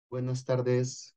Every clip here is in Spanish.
Buenas tardes.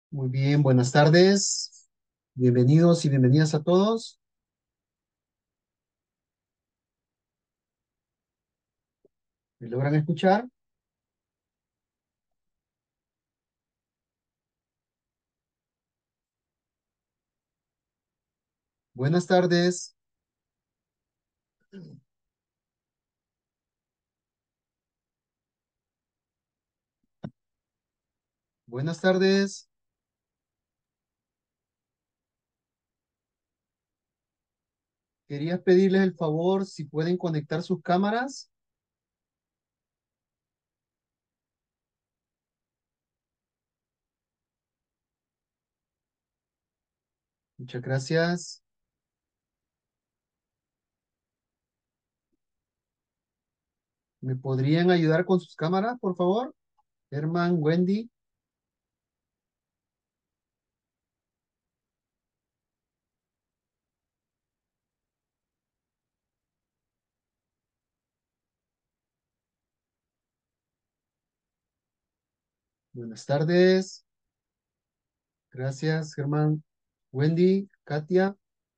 Muy bien, buenas tardes. Bienvenidos y bienvenidas a todos. ¿Me logran escuchar? Buenas tardes. Buenas tardes. Quería pedirles el favor si pueden conectar sus cámaras. Muchas gracias. ¿Me podrían ayudar con sus cámaras, por favor? Herman, Wendy. Buenas tardes. Gracias, Germán. Wendy, Katia.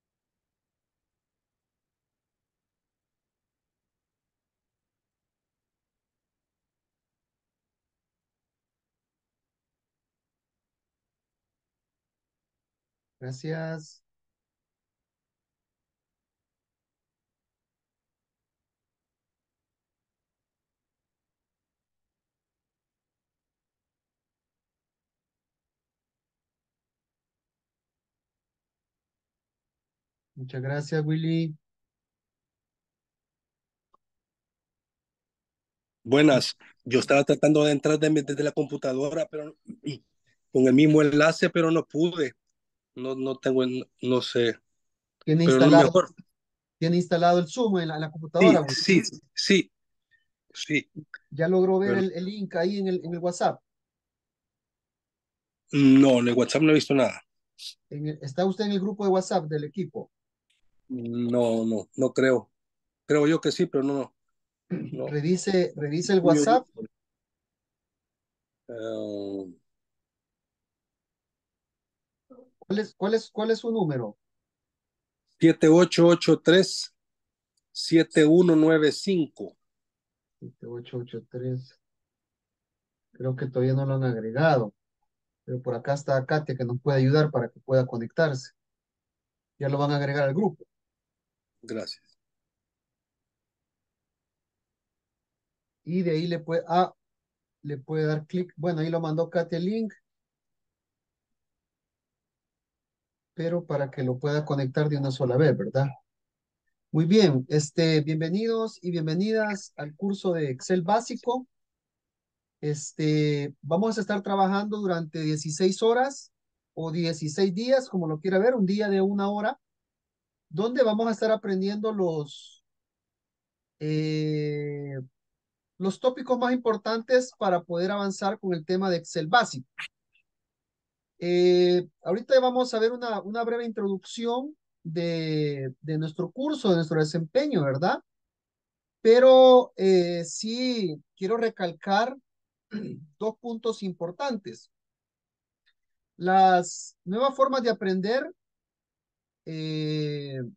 Gracias. Muchas gracias, Willy. Buenas, yo estaba tratando de entrar desde la computadora, pero con el mismo enlace, pero no pude. No tengo, no sé, ¿Tiene pero no instalado, mejor. tiene instalado el Zoom en la Sí, computadora, Willy? sí, sí, sí, ¿Ya logró ver pero el link ahí en el WhatsApp? no, en el WhatsApp no he visto nada. ¿Está usted en el grupo de WhatsApp del equipo? No creo. Creo yo que sí, pero no. Revise el Yo, WhatsApp. eh, ¿Cuál es su número? 7883-7195. 7883. Creo que todavía no lo han agregado, pero por acá está Katia que nos puede ayudar para que pueda conectarse. Ya lo van a agregar al grupo. Gracias. Y de ahí le puede dar clic. Bueno, ahí lo mandó Katia el link, pero para que lo pueda conectar de una sola vez, ¿verdad? Muy bien, bienvenidos y bienvenidas al curso de Excel básico. Vamos a estar trabajando durante 16 horas o 16 días, como lo quiera ver, un día de una hora, donde vamos a estar aprendiendo eh, los tópicos más importantes para poder avanzar con el tema de Excel básico. Ahorita vamos a ver una breve introducción de nuestro curso, de nuestro desempeño, ¿verdad? Pero sí quiero recalcar dos puntos importantes. Las nuevas formas de aprender eh,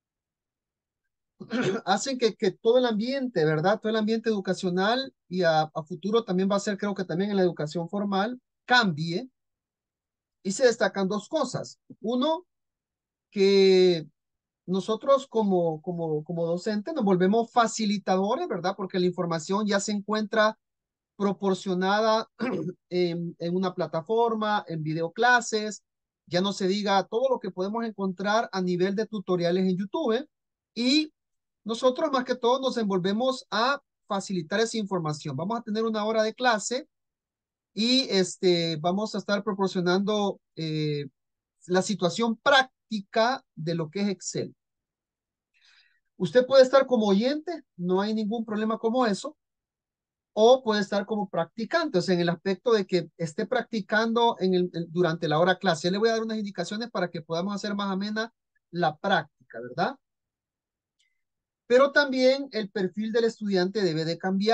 hacen que todo el ambiente, ¿verdad? Todo el ambiente educacional y a futuro también va a ser, creo que también en la educación formal, cambie y se destacan dos cosas. Uno, que nosotros como docentes nos volvemos facilitadores, ¿verdad? Porque la información ya se encuentra proporcionada en una plataforma, en videoclases, ya no se diga todo lo que podemos encontrar a nivel de tutoriales en YouTube y nosotros más que todo nos envolvemos a facilitar esa información. Vamos a tener una hora de clase y vamos a estar proporcionando la situación práctica de lo que es Excel. Usted puede estar como oyente, no hay ningún problema como eso, o puede estar como practicante, o sea, en el aspecto de que esté practicando durante la hora clase. Yo le voy a dar unas indicaciones para que podamos hacer más amena la práctica, ¿verdad? Pero también el perfil del estudiante debe de cambiar.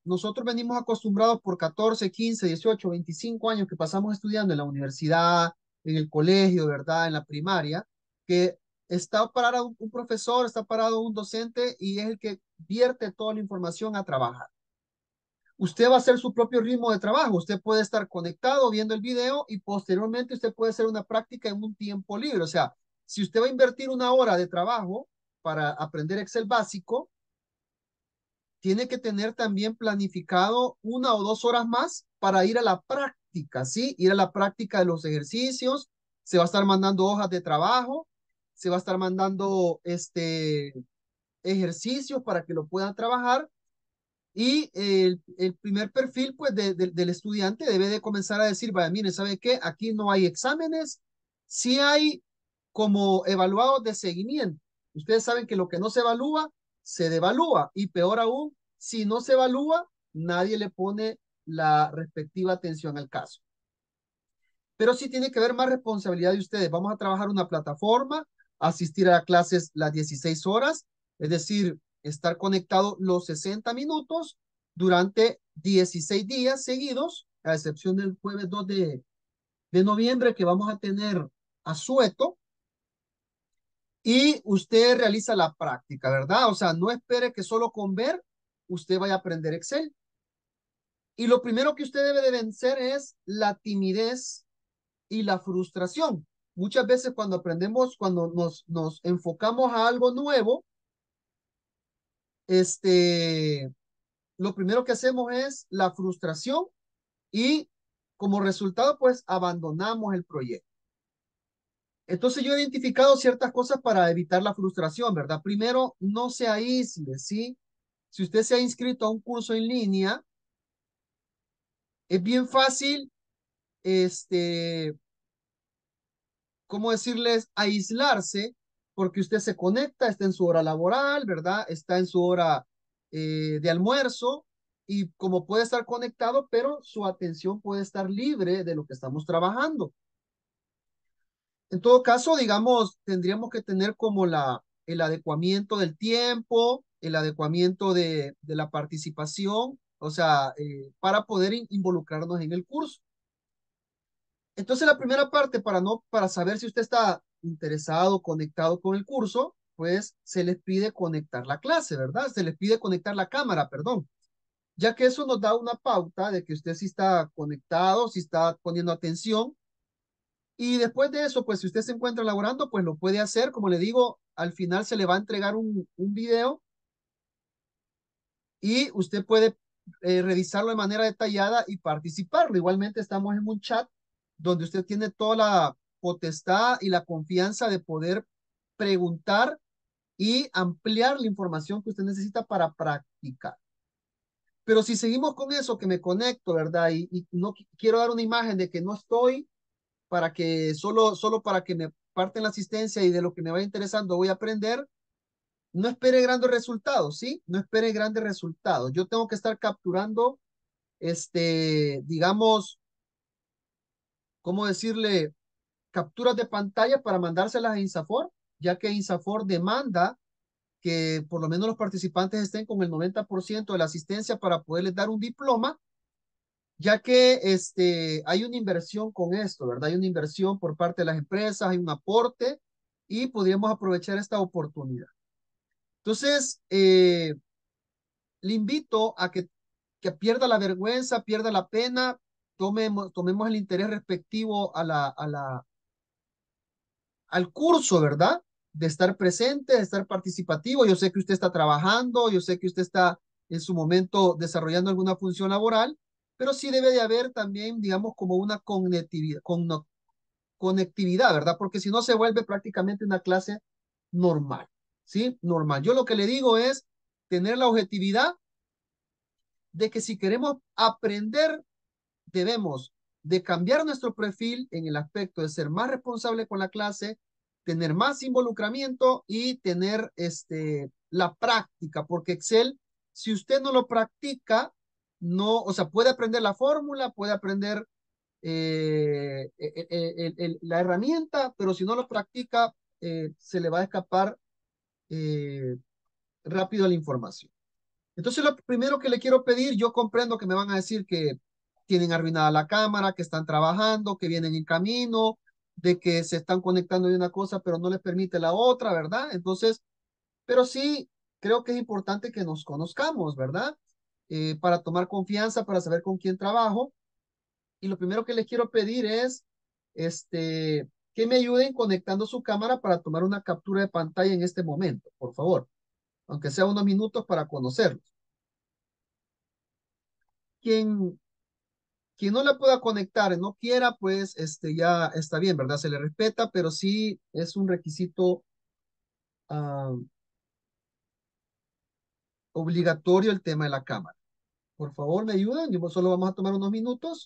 nosotros venimos acostumbrados por 14, 15, 18, 25 años que pasamos estudiando en la universidad, en el colegio, ¿verdad? En la primaria, que está parado un profesor, está parado un docente y es el que vierte toda la información a trabajar. Usted va a hacer su propio ritmo de trabajo. Usted puede estar conectado viendo el video y posteriormente usted puede hacer una práctica en un tiempo libre. O sea, si usted va a invertir una hora de trabajo para aprender Excel básico, tiene que tener también planificado 1 o 2 horas más para ir a la práctica, ¿sí? Ir a la práctica de los ejercicios, se va a estar mandando hojas de trabajo, se va a estar mandando ejercicios para que lo puedan trabajar y el primer perfil pues del estudiante debe de comenzar a decir, vaya, mire, ¿sabe qué? Aquí no hay exámenes, sí hay como evaluados de seguimiento. Ustedes saben que lo que no se evalúa, se devalúa y peor aún, si no se evalúa, nadie le pone la respectiva atención al caso. Pero sí tiene que haber más responsabilidad de ustedes. Vamos a trabajar una plataforma, asistir a clases las 16 horas, es decir, estar conectado los 60 minutos durante 16 días seguidos, a excepción del jueves 2 de noviembre que vamos a tener asueto, y usted realiza la práctica, ¿verdad? O sea, no espere que solo con ver usted vaya a aprender Excel. Y lo primero que usted debe de vencer es la timidez y la frustración. Muchas veces cuando aprendemos, cuando nos enfocamos a algo nuevo, este, lo primero que hacemos es la frustración y como resultado, pues abandonamos el proyecto. Entonces yo he identificado ciertas cosas para evitar la frustración, ¿verdad? Primero, no se aísle, ¿sí? Si usted se ha inscrito a un curso en línea, es bien fácil, este, ¿cómo decirles? Aislarse, porque usted se conecta, está en su hora laboral, ¿verdad? Está en su hora de almuerzo y como puede estar conectado, pero su atención puede estar libre de lo que estamos trabajando. En todo caso, digamos, tendríamos que tener como el adecuamiento del tiempo, el adecuamiento de la participación, o sea, para poder involucrarnos en el curso. Entonces, la primera parte para saber si usted está interesado, conectado con el curso, pues se les pide conectar la clase, ¿verdad? Se les pide conectar la cámara, perdón, ya que eso nos da una pauta de que usted sí está conectado, sí está poniendo atención. Y después de eso, pues si usted se encuentra elaborando, pues lo puede hacer. Como le digo, al final se le va a entregar un video y usted puede revisarlo de manera detallada y participarlo. Igualmente estamos en un chat donde usted tiene toda la potestad y la confianza de poder preguntar y ampliar la información que usted necesita para practicar. Pero si seguimos con eso, que me conecto, ¿verdad? Y no quiero dar una imagen de que no estoy para que solo para que me parten la asistencia y de lo que me vaya interesando voy a aprender, no espere grandes resultados, ¿sí? No espere grandes resultados. Yo tengo que estar capturando, digamos, ¿cómo decirle? Capturas de pantalla para mandárselas a INSAFOR, ya que INSAFOR demanda que por lo menos los participantes estén con el 90% de la asistencia para poderles dar un diploma, ya que hay una inversión con esto, ¿verdad? Hay una inversión por parte de las empresas, hay un aporte y podríamos aprovechar esta oportunidad. Entonces, le invito a que pierda la vergüenza, pierda la pena, tomemos el interés respectivo al curso, ¿verdad? De estar presente, de estar participativo. Yo sé que usted está trabajando, yo sé que usted está en su momento desarrollando alguna función laboral, pero sí debe de haber también, digamos, como una conectividad, ¿verdad? Porque si no se vuelve prácticamente una clase normal, ¿sí? Normal. Yo lo que le digo es tener la objetividad de que si queremos aprender, debemos de cambiar nuestro perfil en el aspecto de ser más responsable con la clase, tener más involucramiento y tener la práctica, porque Excel, si usted no lo practica, no, o sea, puede aprender la fórmula, puede aprender la herramienta, pero si no lo practica, se le va a escapar eh, rápido la información. Entonces, lo primero que le quiero pedir, yo comprendo que me van a decir que tienen arruinada la cámara, que están trabajando, que vienen en camino, de que se están conectando de una cosa, pero no les permite la otra, ¿verdad? Entonces, pero sí, creo que es importante que nos conozcamos, ¿verdad? Para tomar confianza, para saber con quién trabajo. Y lo primero que les quiero pedir es, que me ayuden conectando su cámara para tomar una captura de pantalla en este momento, por favor, aunque sea unos minutos para conocerlos. Quien, quien no la pueda conectar, no quiera, pues, ya está bien, ¿verdad? Se le respeta, pero sí es un requisito ah, obligatorio el tema de la cámara. Por favor, me ayudan. Yo solo vamos a tomar unos minutos.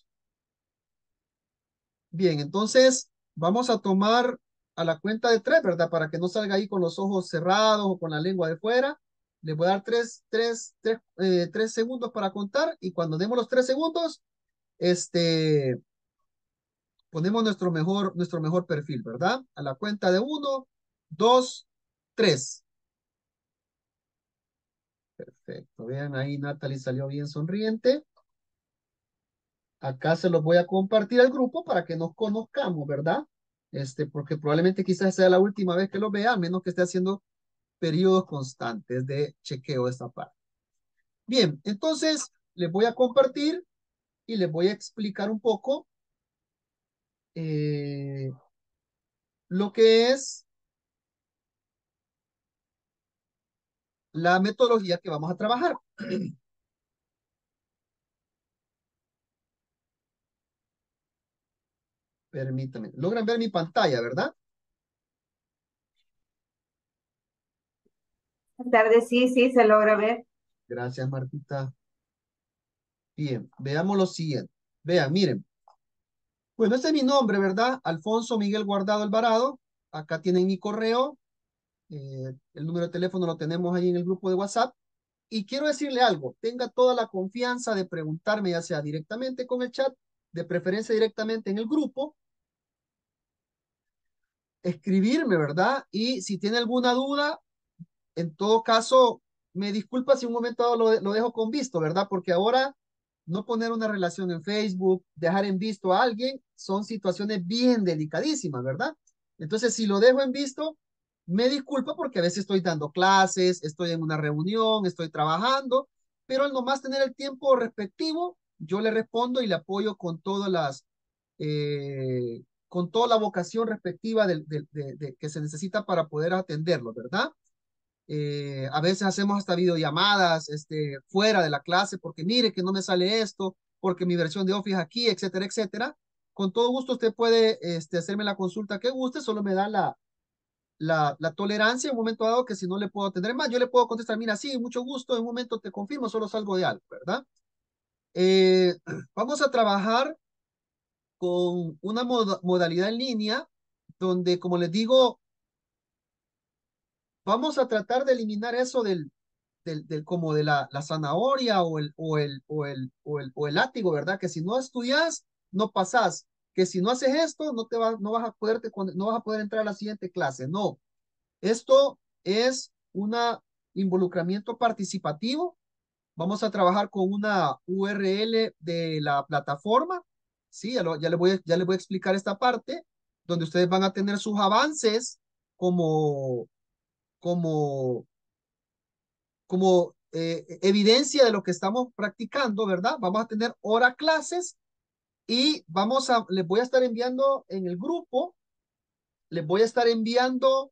Bien, entonces vamos a tomar a la cuenta de tres, ¿verdad? Para que no salga ahí con los ojos cerrados o con la lengua de fuera. Les voy a dar tres segundos para contar y cuando demos los 3 segundos, este, ponemos nuestro mejor perfil, ¿verdad? A la cuenta de 1, 2, 3. Perfecto. Vean ahí, Natalie salió bien sonriente. Acá se los voy a compartir al grupo para que nos conozcamos, ¿verdad? Porque probablemente quizás sea la última vez que los vea, a menos que esté haciendo periodos constantes de chequeo de esta parte. Bien, entonces les voy a compartir y les voy a explicar un poco eh, lo que es la metodología que vamos a trabajar. Permítanme. Logran ver mi pantalla, ¿verdad? Buenas tardes, sí, sí, se logra ver. Gracias, Martita. Bien, veamos lo siguiente. Vean, miren. Bueno, este es mi nombre, ¿verdad? Alfonso Miguel Guardado Alvarado. Acá tienen mi correo. El número de teléfono lo tenemos ahí en el grupo de WhatsApp. Y quiero decirle algo. Tenga toda la confianza de preguntarme, ya sea directamente con el chat, de preferencia directamente en el grupo, escribirme, ¿verdad? Y si tiene alguna duda, en todo caso, me disculpa si un momento dado lo dejo con visto, ¿verdad? Porque ahora no poner una relación en Facebook, dejar en visto a alguien, son situaciones bien delicadísimas, ¿verdad? Entonces, si lo dejo en visto, me disculpa porque a veces estoy dando clases, estoy en una reunión, estoy trabajando, pero al nomás tener el tiempo respectivo, yo le respondo y le apoyo con toda la vocación respectiva que se necesita para poder atenderlo, ¿verdad? A veces hacemos hasta videollamadas fuera de la clase porque mire que no me sale esto, porque mi versión de Office aquí, etcétera, etcétera. Con todo gusto usted puede hacerme la consulta que guste, solo me da la tolerancia en un momento dado que si no le puedo atender más, yo le puedo contestar, mira, sí, mucho gusto, en un momento te confirmo, solo salgo de algo, ¿verdad? Eh, Vamos a trabajar con una modalidad en línea donde, como les digo, vamos a tratar de eliminar eso como de la zanahoria o el látigo, ¿verdad? Que si no estudias, no pasás. Que si no haces esto, no vas a no vas a poder entrar a la siguiente clase. No, esto es un involucramiento participativo. Vamos a trabajar con una URL de la plataforma. Sí, ya les voy a explicar esta parte, donde ustedes van a tener sus avances como, como evidencia de lo que estamos practicando, ¿verdad? Vamos a tener hora clases y les voy a estar enviando en el grupo, les voy a estar enviando,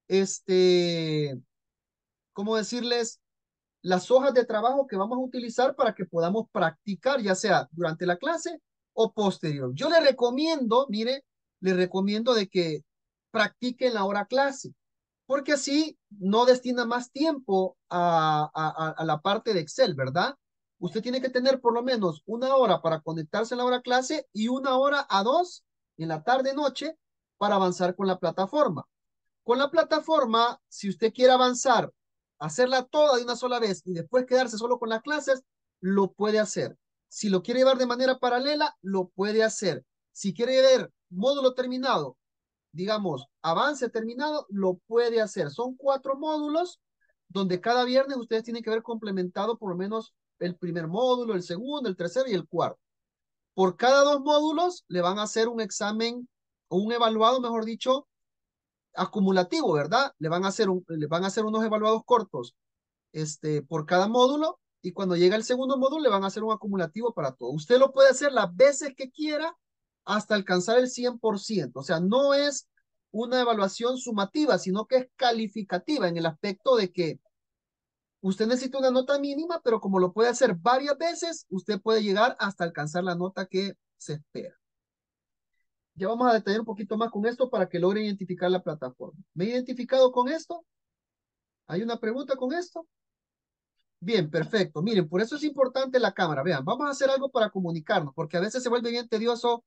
¿cómo decirles? Las hojas de trabajo que vamos a utilizar para que podamos practicar, ya sea durante la clase o posterior. Yo le recomiendo, mire, le recomiendo de que practiquen la hora clase porque así no destina más tiempo a la parte de Excel, ¿verdad? Usted tiene que tener por lo menos 1 hora para conectarse a la hora clase y 1 hora a 2 en la tarde-noche para avanzar con la plataforma. Con la plataforma, si usted quiere avanzar, hacerla toda de una sola vez y después quedarse solo con las clases, lo puede hacer. Si lo quiere llevar de manera paralela, lo puede hacer. Si quiere ver módulo terminado, digamos, avance terminado, lo puede hacer. Son 4 módulos donde cada viernes ustedes tienen que haber complementado por lo menos el primer módulo, el segundo, el tercero y el cuarto. Por cada 2 módulos le van a hacer un examen o un evaluado, mejor dicho, acumulativo, ¿verdad? Le van a hacer unos evaluados cortos por cada módulo y cuando llega el segundo módulo le van a hacer un acumulativo para todo. Usted lo puede hacer las veces que quiera hasta alcanzar el 100%. O sea, no es una evaluación sumativa, sino que es calificativa en el aspecto de que usted necesita una nota mínima, pero como lo puede hacer varias veces, usted puede llegar hasta alcanzar la nota que se espera. Ya vamos a detallar un poquito más con esto para que logre identificar la plataforma. ¿Me he identificado con esto? ¿Hay una pregunta con esto? Bien, perfecto. Miren, por eso es importante la cámara. Vean, vamos a hacer algo para comunicarnos, porque a veces se vuelve bien tedioso.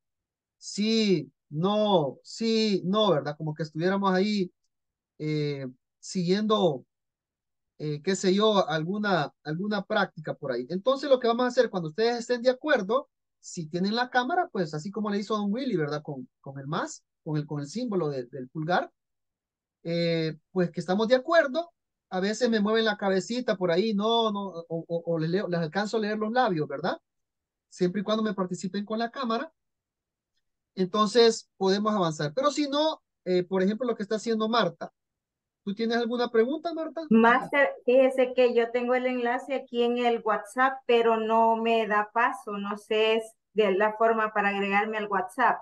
Sí, no, ¿verdad? Como que estuviéramos ahí siguiendo, qué sé yo, alguna práctica por ahí. Entonces, lo que vamos a hacer cuando ustedes estén de acuerdo, si tienen la cámara, pues así como le hizo Don Willy, ¿verdad? Con el más, con el símbolo del pulgar, pues que estamos de acuerdo. A veces me mueven la cabecita por ahí, no, o les alcanzo a leer los labios, ¿verdad? Siempre y cuando me participen con la cámara, entonces podemos avanzar. Pero si no, por ejemplo, lo que está haciendo Marta. ¿Tú tienes alguna pregunta, Marta? Master, fíjese que yo tengo el enlace aquí en el WhatsApp, pero no me da paso. No sé es de la forma para agregarme al WhatsApp.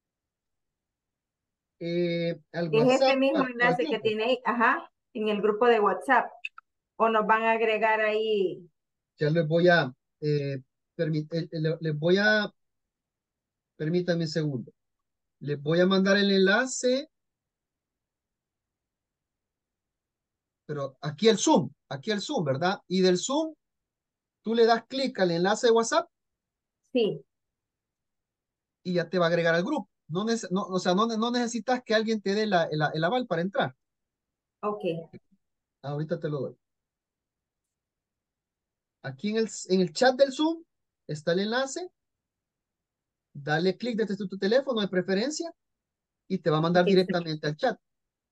Al Es este WhatsApp, mismo al enlace que grupo. tiene ahí, ajá, en el grupo de WhatsApp. O nos van a agregar ahí. Ya les voy a, les voy a, permítanme un segundo. Les voy a mandar el enlace, pero aquí el Zoom, ¿verdad? Y del Zoom, tú le das clic al enlace de WhatsApp Sí, y ya te va a agregar al grupo. O sea, no necesitas que alguien te dé el aval para entrar. ok. Ahorita te lo doy. Aquí en el chat del Zoom está el enlace. Dale clic desde tu teléfono de preferencia y te va a mandar Ok, sí. directamente al chat.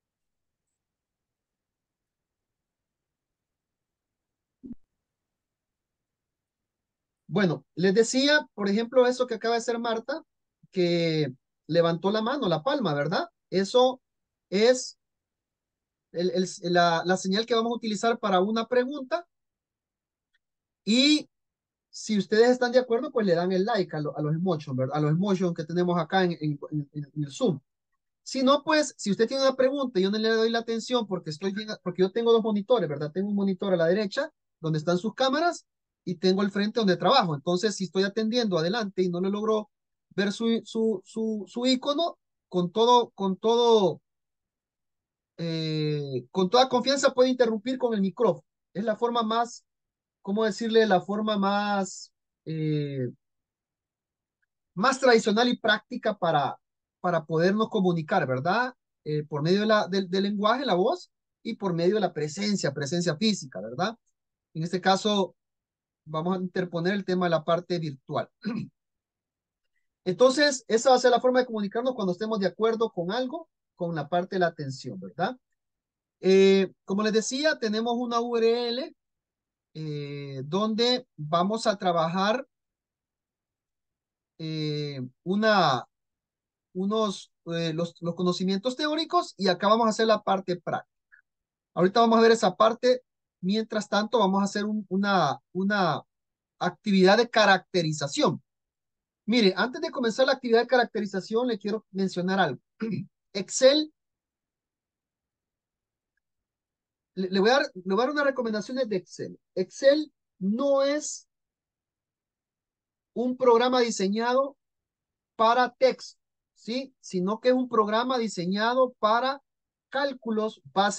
Bueno, les decía, por ejemplo, eso que acaba de hacer Marta, que levantó la mano, la palma, ¿verdad? Eso es la señal que vamos a utilizar para una pregunta y si ustedes están de acuerdo, pues le dan el like a los emojis, ¿verdad? A los emojis que tenemos acá en el Zoom. Si no, pues, si usted tiene una pregunta y yo no le doy la atención porque yo tengo 2 monitores, ¿verdad? Tengo un monitor a la derecha donde están sus cámaras y tengo el frente donde trabajo. Entonces, si estoy atendiendo adelante y no le logro ver su icono, con toda confianza puede interrumpir con el micrófono. Es la forma más, ¿cómo decirle? La forma eh, más tradicional y práctica para podernos comunicar, ¿verdad? Por medio del lenguaje, la voz, y por medio de la presencia física, ¿verdad? En este caso, vamos a interponer el tema de la parte virtual. Entonces, esa va a ser la forma de comunicarnos cuando estemos de acuerdo con algo, con la parte de la atención, ¿verdad? Como les decía, tenemos una URL donde vamos a trabajar eh, una, los conocimientos teóricos y acá vamos a hacer la parte práctica. Ahorita vamos a ver esa parte. Mientras tanto, vamos a hacer una actividad de caracterización. Mire, antes de comenzar la actividad de caracterización, le quiero mencionar algo. Excel, le voy a dar unas recomendaciones de Excel. Excel no es un programa diseñado para texto, ¿sí? Sino que es un programa diseñado para cálculos,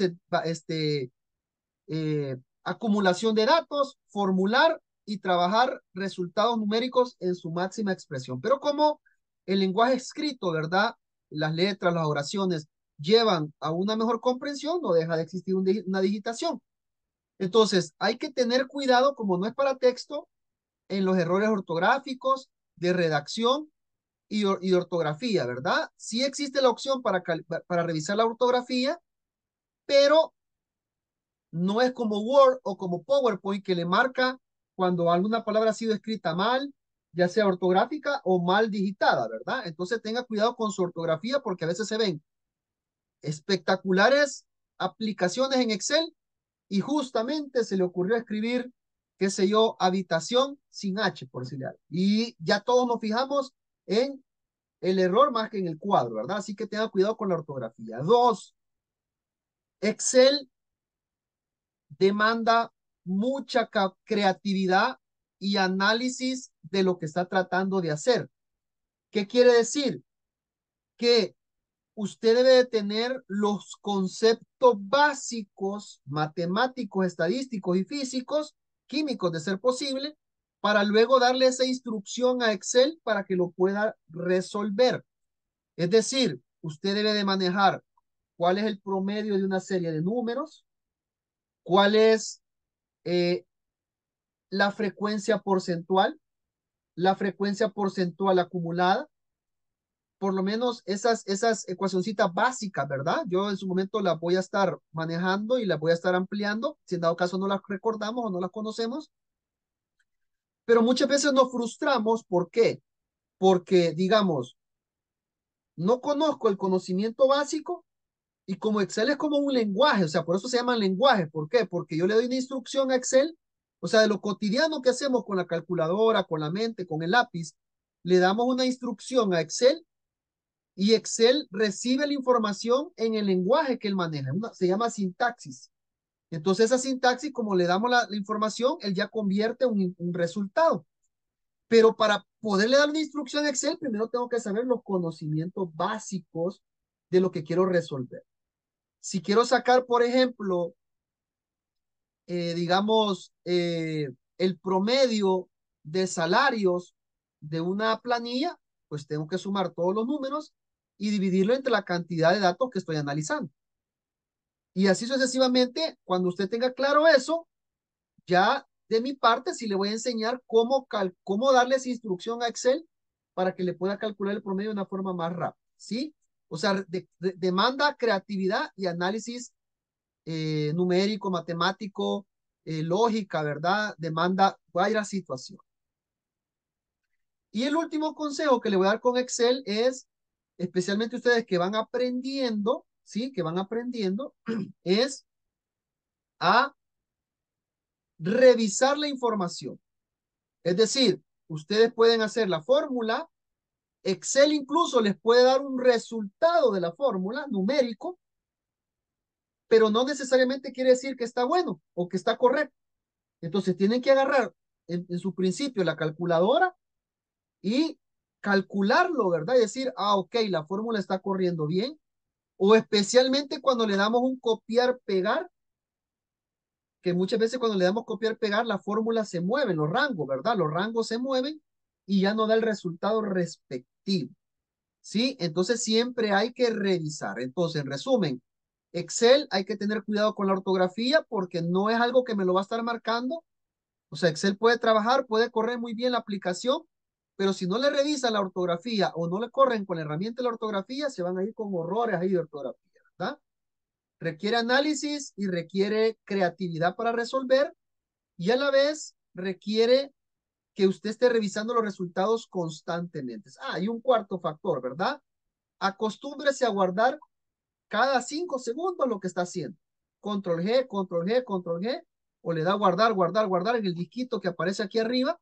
acumulación de datos, formular y trabajar resultados numéricos en su máxima expresión. Pero como el lenguaje escrito, ¿verdad? Las letras, las oraciones llevan a una mejor comprensión, no deja de existir una digitación. Entonces, hay que tener cuidado, como no es para texto, en los errores ortográficos, de redacción y de ortografía, ¿verdad? Sí existe la opción para revisar la ortografía, pero No es como Word o como PowerPoint que le marca cuando alguna palabra ha sido escrita mal, ya sea ortográfica o mal digitada, ¿verdad? Entonces tenga cuidado con su ortografía porque a veces se ven espectaculares aplicaciones en Excel y justamente se le ocurrió escribir, qué sé yo, habitación sin H, por decirle algo. Y ya todos nos fijamos en el error más que en el cuadro, ¿verdad? Así que tenga cuidado con la ortografía. Dos, Excel demanda mucha creatividad y análisis de lo que está tratando de hacer. ¿Qué quiere decir? Que usted debe de tener los conceptos básicos, matemáticos, estadísticos y físicos, químicos de ser posible, para luego darle esa instrucción a Excel para que lo pueda resolver. Es decir, usted debe de manejar cuál es el promedio de una serie de números, cuál es eh, la frecuencia porcentual acumulada, por lo menos esas ecuacioncitas básicas, ¿verdad? Yo en su momento las voy a estar manejando y las voy a estar ampliando, si en dado caso no las recordamos o no las conocemos, pero muchas veces nos frustramos, ¿por qué? Porque, digamos, no conozco el conocimiento básico y como Excel es como un lenguaje, o sea, por eso se llama lenguaje, ¿por qué? Porque yo le doy una instrucción a Excel, o sea, de lo cotidiano que hacemos con la calculadora, con la mente, con el lápiz, le damos una instrucción a Excel y Excel recibe la información en el lenguaje que él maneja. Se llama sintaxis. Entonces, esa sintaxis, como le damos la información, él ya convierte un resultado. Pero para poderle dar una instrucción a Excel, primero tengo que saber los conocimientos básicos de lo que quiero resolver. Si quiero sacar, por ejemplo, digamos, el promedio de salarios de una planilla, pues tengo que sumar todos los números y dividirlo entre la cantidad de datos que estoy analizando. Y así sucesivamente, cuando usted tenga claro eso, ya de mi parte sí le voy a enseñar cómo darle esa instrucción a Excel para que le pueda calcular el promedio de una forma más rápida, ¿sí? O sea, demanda creatividad y análisis numérico, matemático, lógica, ¿verdad? Demanda varias situaciones. Y el último consejo que le voy a dar con Excel es, especialmente ustedes que van aprendiendo, ¿sí? Que van aprendiendo, es a revisar la información. Es decir, ustedes pueden hacer la fórmula, Excel incluso les puede dar un resultado de la fórmula numérico, pero no necesariamente quiere decir que está bueno o que está correcto. Entonces tienen que agarrar en su principio la calculadora y calcularlo, ¿verdad? Y decir, ah, ok, la fórmula está corriendo bien. O especialmente cuando le damos un copiar-pegar, que muchas veces cuando le damos copiar-pegar, la fórmula se mueve, los rangos, ¿verdad? Los rangos se mueven y ya no da el resultado respectivo. ¿Sí? Entonces siempre hay que revisar. Entonces, en resumen, Excel hay que tener cuidado con la ortografía porque no es algo que me lo va a estar marcando. O sea, Excel puede trabajar, puede correr muy bien la aplicación, pero si no le revisan la ortografía o no le corren con la herramienta de la ortografía, se van a ir con horrores ahí de ortografía, ¿verdad? Requiere análisis y requiere creatividad para resolver y a la vez requiere que usted esté revisando los resultados constantemente. Ah, y un cuarto factor, ¿verdad? Acostúmbrese a guardar cada 5 segundos lo que está haciendo. Control G, control G, control G, o le da guardar, guardar, guardar en el disquito que aparece aquí arriba,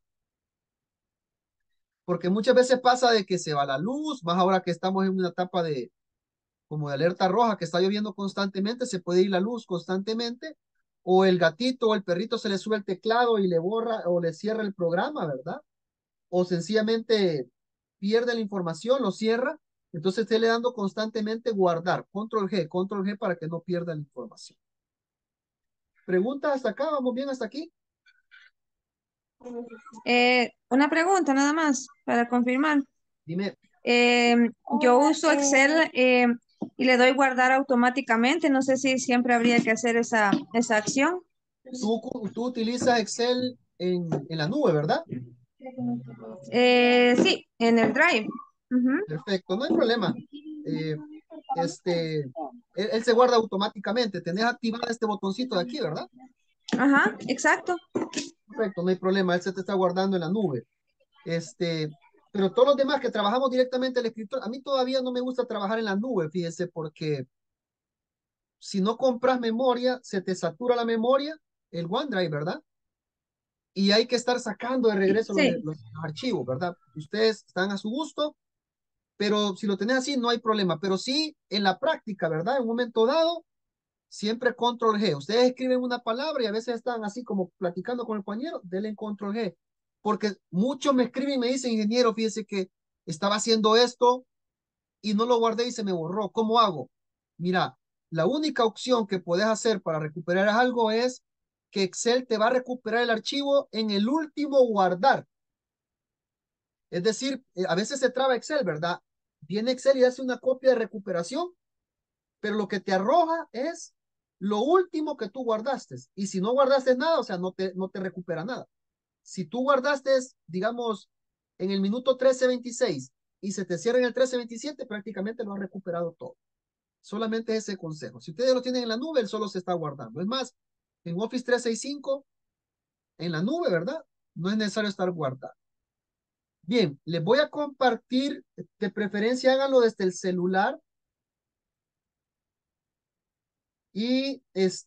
porque muchas veces pasa de que se va la luz, más ahora que estamos en una etapa de como de alerta roja, que está lloviendo constantemente, se puede ir la luz constantemente, o el gatito o el perrito se le sube el teclado y le borra o le cierra el programa, ¿verdad? O sencillamente pierde la información, lo cierra, entonces esté le dando constantemente guardar, control G para que no pierda la información. ¿Preguntas hasta acá? ¿Vamos bien hasta aquí? Una pregunta nada más para confirmar. Dime. Yo uso Excel y le doy guardar automáticamente. No sé si siempre habría que hacer esa acción. Tú utilizas Excel en la nube, ¿verdad? Sí, en el Drive. Ujú. Perfecto, no hay problema. Eh, este, él se guarda automáticamente. Tenés activado este botoncito de aquí, ¿verdad? Ajá, exacto. Perfecto, no hay problema, él se te está guardando en la nube. Pero todos los demás que trabajamos directamente el escritor, a mí todavía no me gusta trabajar en la nube, fíjese, porque si no compras memoria, se te satura la memoria, el OneDrive, ¿verdad? Y hay que estar sacando de regreso Sí. los archivos, ¿verdad? Ustedes están a su gusto, pero si lo tenés así, no hay problema. Pero sí, en la práctica, ¿verdad? En un momento dado, siempre control G. Ustedes escriben una palabra y a veces están así como platicando con el compañero, denle en control G. Porque muchos me escriben y me dicen, ingeniero, fíjese que estaba haciendo esto y no lo guardé y se me borró. ¿Cómo hago? Mira, la única opción que puedes hacer para recuperar algo es que Excel te va a recuperar el archivo en el último guardar. Es decir, a veces se traba Excel, ¿verdad? Viene Excel y hace una copia de recuperación, pero lo que te arroja es lo último que tú guardaste. Y si no guardaste nada, o sea, no te recupera nada. Si tú guardaste, digamos, en el minuto 13:26 y se te cierra en el 13:27, prácticamente lo has recuperado todo. Solamente ese consejo. Si ustedes lo tienen en la nube, él solo se está guardando. Es más, en Office 365, en la nube, ¿verdad? No es necesario estar guardado. Bien, les voy a compartir, de preferencia háganlo desde el celular y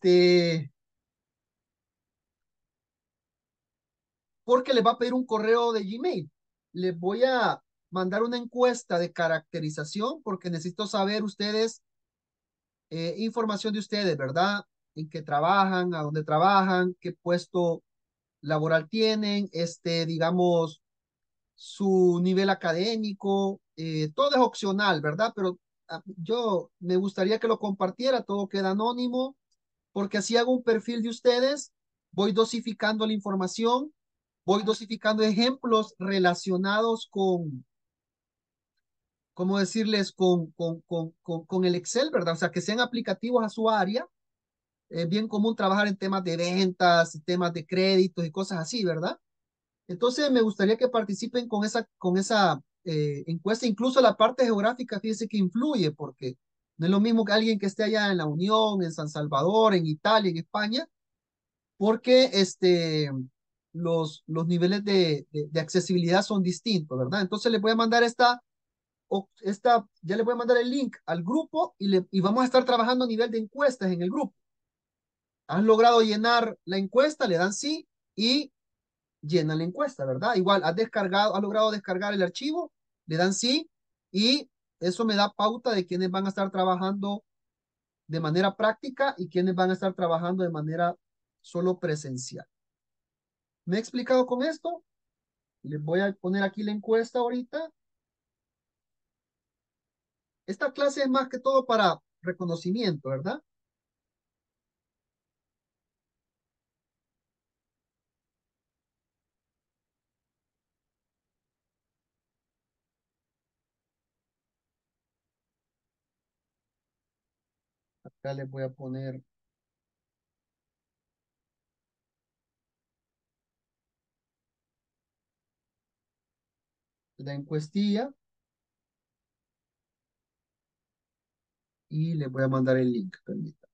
porque les va a pedir un correo de Gmail. Les voy a mandar una encuesta de caracterización porque necesito saber ustedes, información de ustedes, ¿verdad? En qué trabajan, a dónde trabajan, qué puesto laboral tienen, digamos, su nivel académico, todo es opcional, ¿verdad? Pero yo me gustaría que lo compartiera, todo queda anónimo, porque así hago un perfil de ustedes, voy dosificando la información, voy dosificando ejemplos relacionados con, ¿cómo decirles? Con el Excel, ¿verdad? O sea, que sean aplicativos a su área. Es bien común trabajar en temas de ventas, temas de créditos y cosas así, ¿verdad? Entonces, me gustaría que participen con esa encuesta, incluso la parte geográfica, fíjense que influye, porque no es lo mismo que alguien que esté allá en la Unión, en San Salvador, en Italia, en España, porque los niveles de accesibilidad son distintos, ¿verdad? Entonces, les voy a mandar ya les voy a mandar el link al grupo y vamos a estar trabajando a nivel de encuestas en el grupo. ¿Has logrado llenar la encuesta? Le dan sí y llena la encuesta, ¿verdad? Igual, has logrado descargar el archivo, le dan sí, y eso me da pauta de quiénes van a estar trabajando de manera práctica y quiénes van a estar trabajando de manera solo presencial. ¿Me he explicado con esto? Les voy a poner aquí la encuesta ahorita. Esta clase es más que todo para reconocimiento, ¿verdad? Acá les voy a poner la encuestilla y les voy a mandar el link. Permítanme.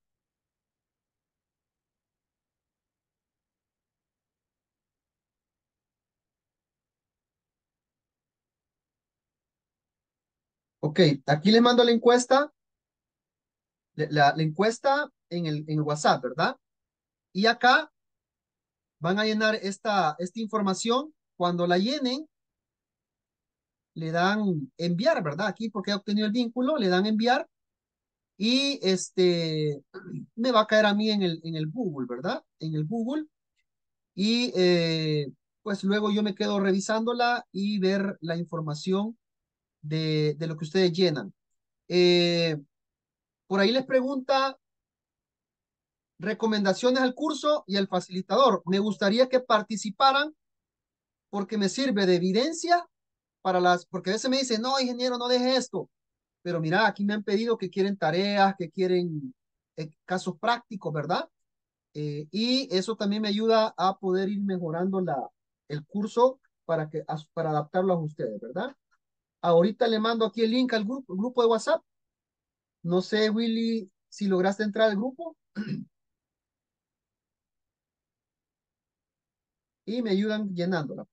Ok, aquí les mando la encuesta, la encuesta en el WhatsApp, ¿verdad? Y acá van a llenar esta información. Cuando la llenen, le dan enviar, ¿verdad? Aquí porque he obtenido el vínculo, le dan enviar y me va a caer a mí en el Google, ¿verdad? En el Google. Y pues luego yo me quedo revisándola y ver la información de lo que ustedes llenan. Eh, por ahí les pregunta recomendaciones al curso y al facilitador. Me gustaría que participaran porque me sirve de evidencia porque a veces me dicen, no, ingeniero, no deje esto. Pero mira, aquí me han pedido que quieren tareas, que quieren casos prácticos, ¿verdad? Y eso también me ayuda a poder ir mejorando el curso para adaptarlo a ustedes, ¿verdad? Ahorita le mando aquí el link al grupo de WhatsApp. No sé, Willy, si lograste entrar al grupo y me ayudan llenándola.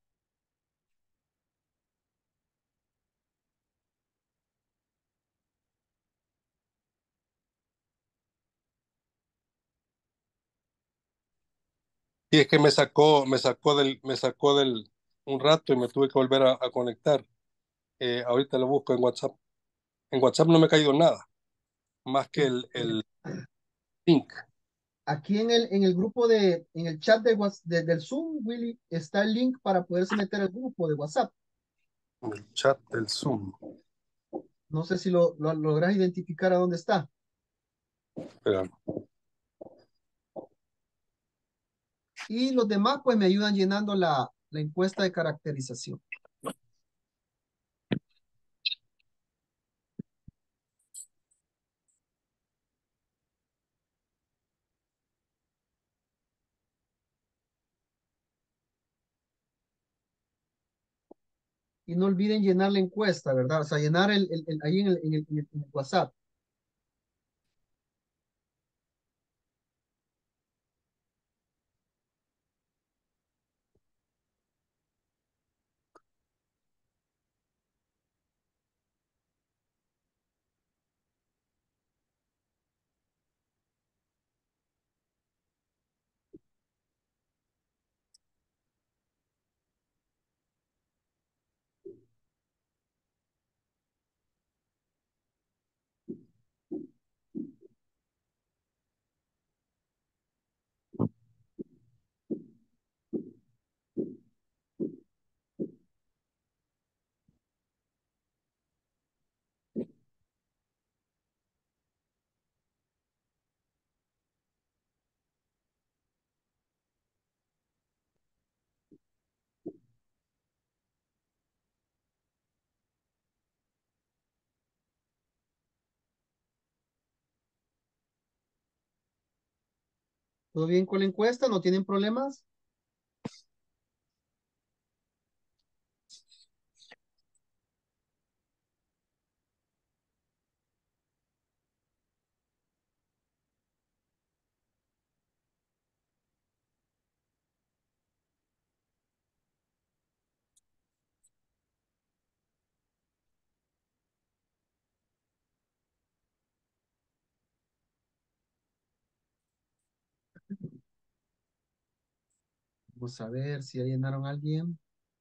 Y es que me sacó del un rato y me tuve que volver a conectar. Ahorita lo busco en WhatsApp. En WhatsApp no me ha caído nada, más que el link. Aquí en el grupo en el chat del Zoom, Willy, está el link para poderse meter al grupo de WhatsApp. El chat del Zoom. No sé si lo logras identificar a dónde está. Espera. Y los demás, pues me ayudan llenando la encuesta de caracterización. Y no olviden llenar la encuesta, ¿verdad? O sea, llenar ahí en el WhatsApp. ¿Todo bien con la encuesta? ¿No tienen problemas? Vamos a ver si ya llenaron a alguien.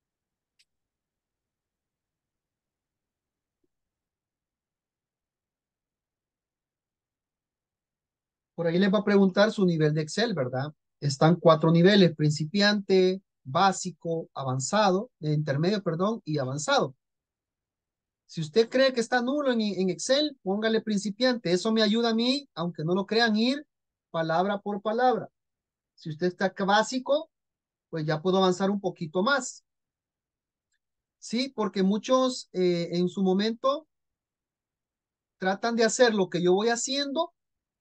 Por ahí les va a preguntar su nivel de Excel, ¿verdad? Están 4 niveles: principiante, básico, avanzado, intermedio, perdón, y avanzado. Si usted cree que está nulo en Excel, póngale principiante. Eso me ayuda a mí, aunque no lo crean, ir palabra por palabra. Si usted está básico, pues ya puedo avanzar un poquito más. Sí, porque muchos en su momento tratan de hacer lo que yo voy haciendo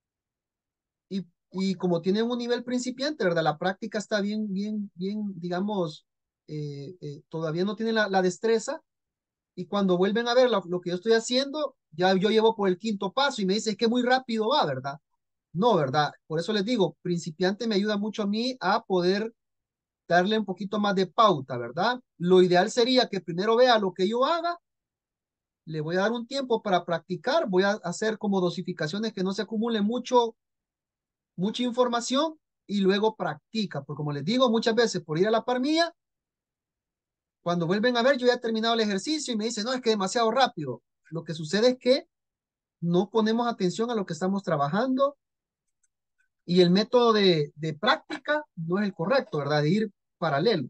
y como tienen un nivel principiante, ¿verdad? La práctica está bien, digamos, todavía no tienen la destreza y cuando vuelven a ver lo que yo estoy haciendo, ya yo llevo por el quinto paso y me dice, es que muy rápido va, ¿verdad? No, ¿verdad? Por eso les digo, principiante me ayuda mucho a mí a poder darle un poquito más de pauta, ¿verdad? Lo ideal sería que primero vea lo que yo haga, le voy a dar un tiempo para practicar, voy a hacer como dosificaciones que no se acumule mucha información y luego practica, porque como les digo muchas veces por ir a la par mía, cuando vuelven a ver yo ya he terminado el ejercicio y me dicen, no, es que demasiado rápido. Lo que sucede es que no ponemos atención a lo que estamos trabajando y el método de práctica no es el correcto, ¿verdad? De ir paralelo.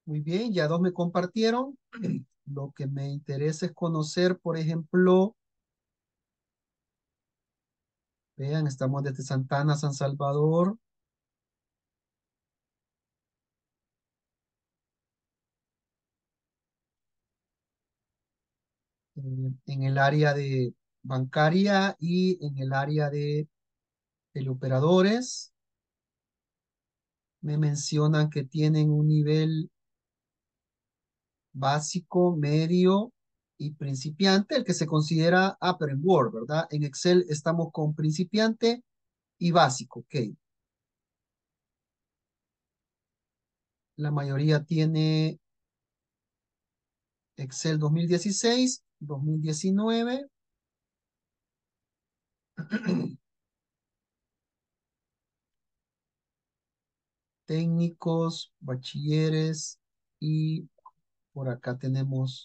Muy bien, ya dos me compartieron. Lo que me interesa es conocer, por ejemplo, vean, estamos desde Santana, San Salvador, en el área de bancaria y en el área de teleoperadores. Me mencionan que tienen un nivel básico, medio y principiante, el que se considera, pero en Word, ¿verdad? En Excel estamos con principiante y básico, ok. La mayoría tiene Excel 2016, 2019. Técnicos, bachilleres y por acá tenemos.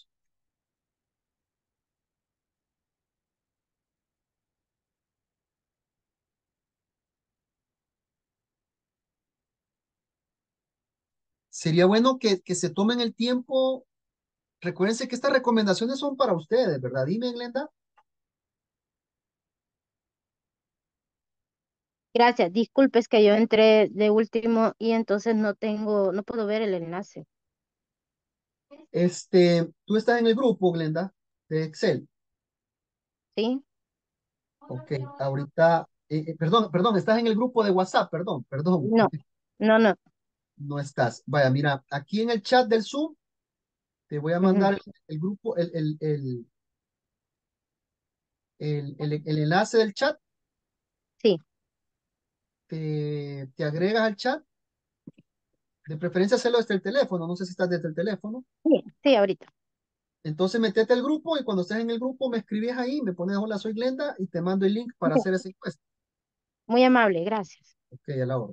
Sería bueno que se tomen el tiempo. Recuérdense que estas recomendaciones son para ustedes, ¿verdad? Dime, Glenda. Gracias. Disculpe, es que yo entré de último y entonces no puedo ver el enlace. Tú estás en el grupo, Glenda, de Excel. ¿Sí? Ok, ahorita, perdón, estás en el grupo de WhatsApp, perdón, No, no. no estás. Vaya, mira, aquí en el chat del Zoom te voy a Ujú. mandar el grupo, el enlace del chat, Sí, te agregas al chat, de preferencia hacerlo desde el teléfono, no sé si estás desde el teléfono. sí, ahorita. Entonces metete al grupo y cuando estés en el grupo me escribes ahí, me pones hola, soy Glenda y te mando el link para Ok, hacer esa encuesta. muy amable, gracias. Ok, a la hora.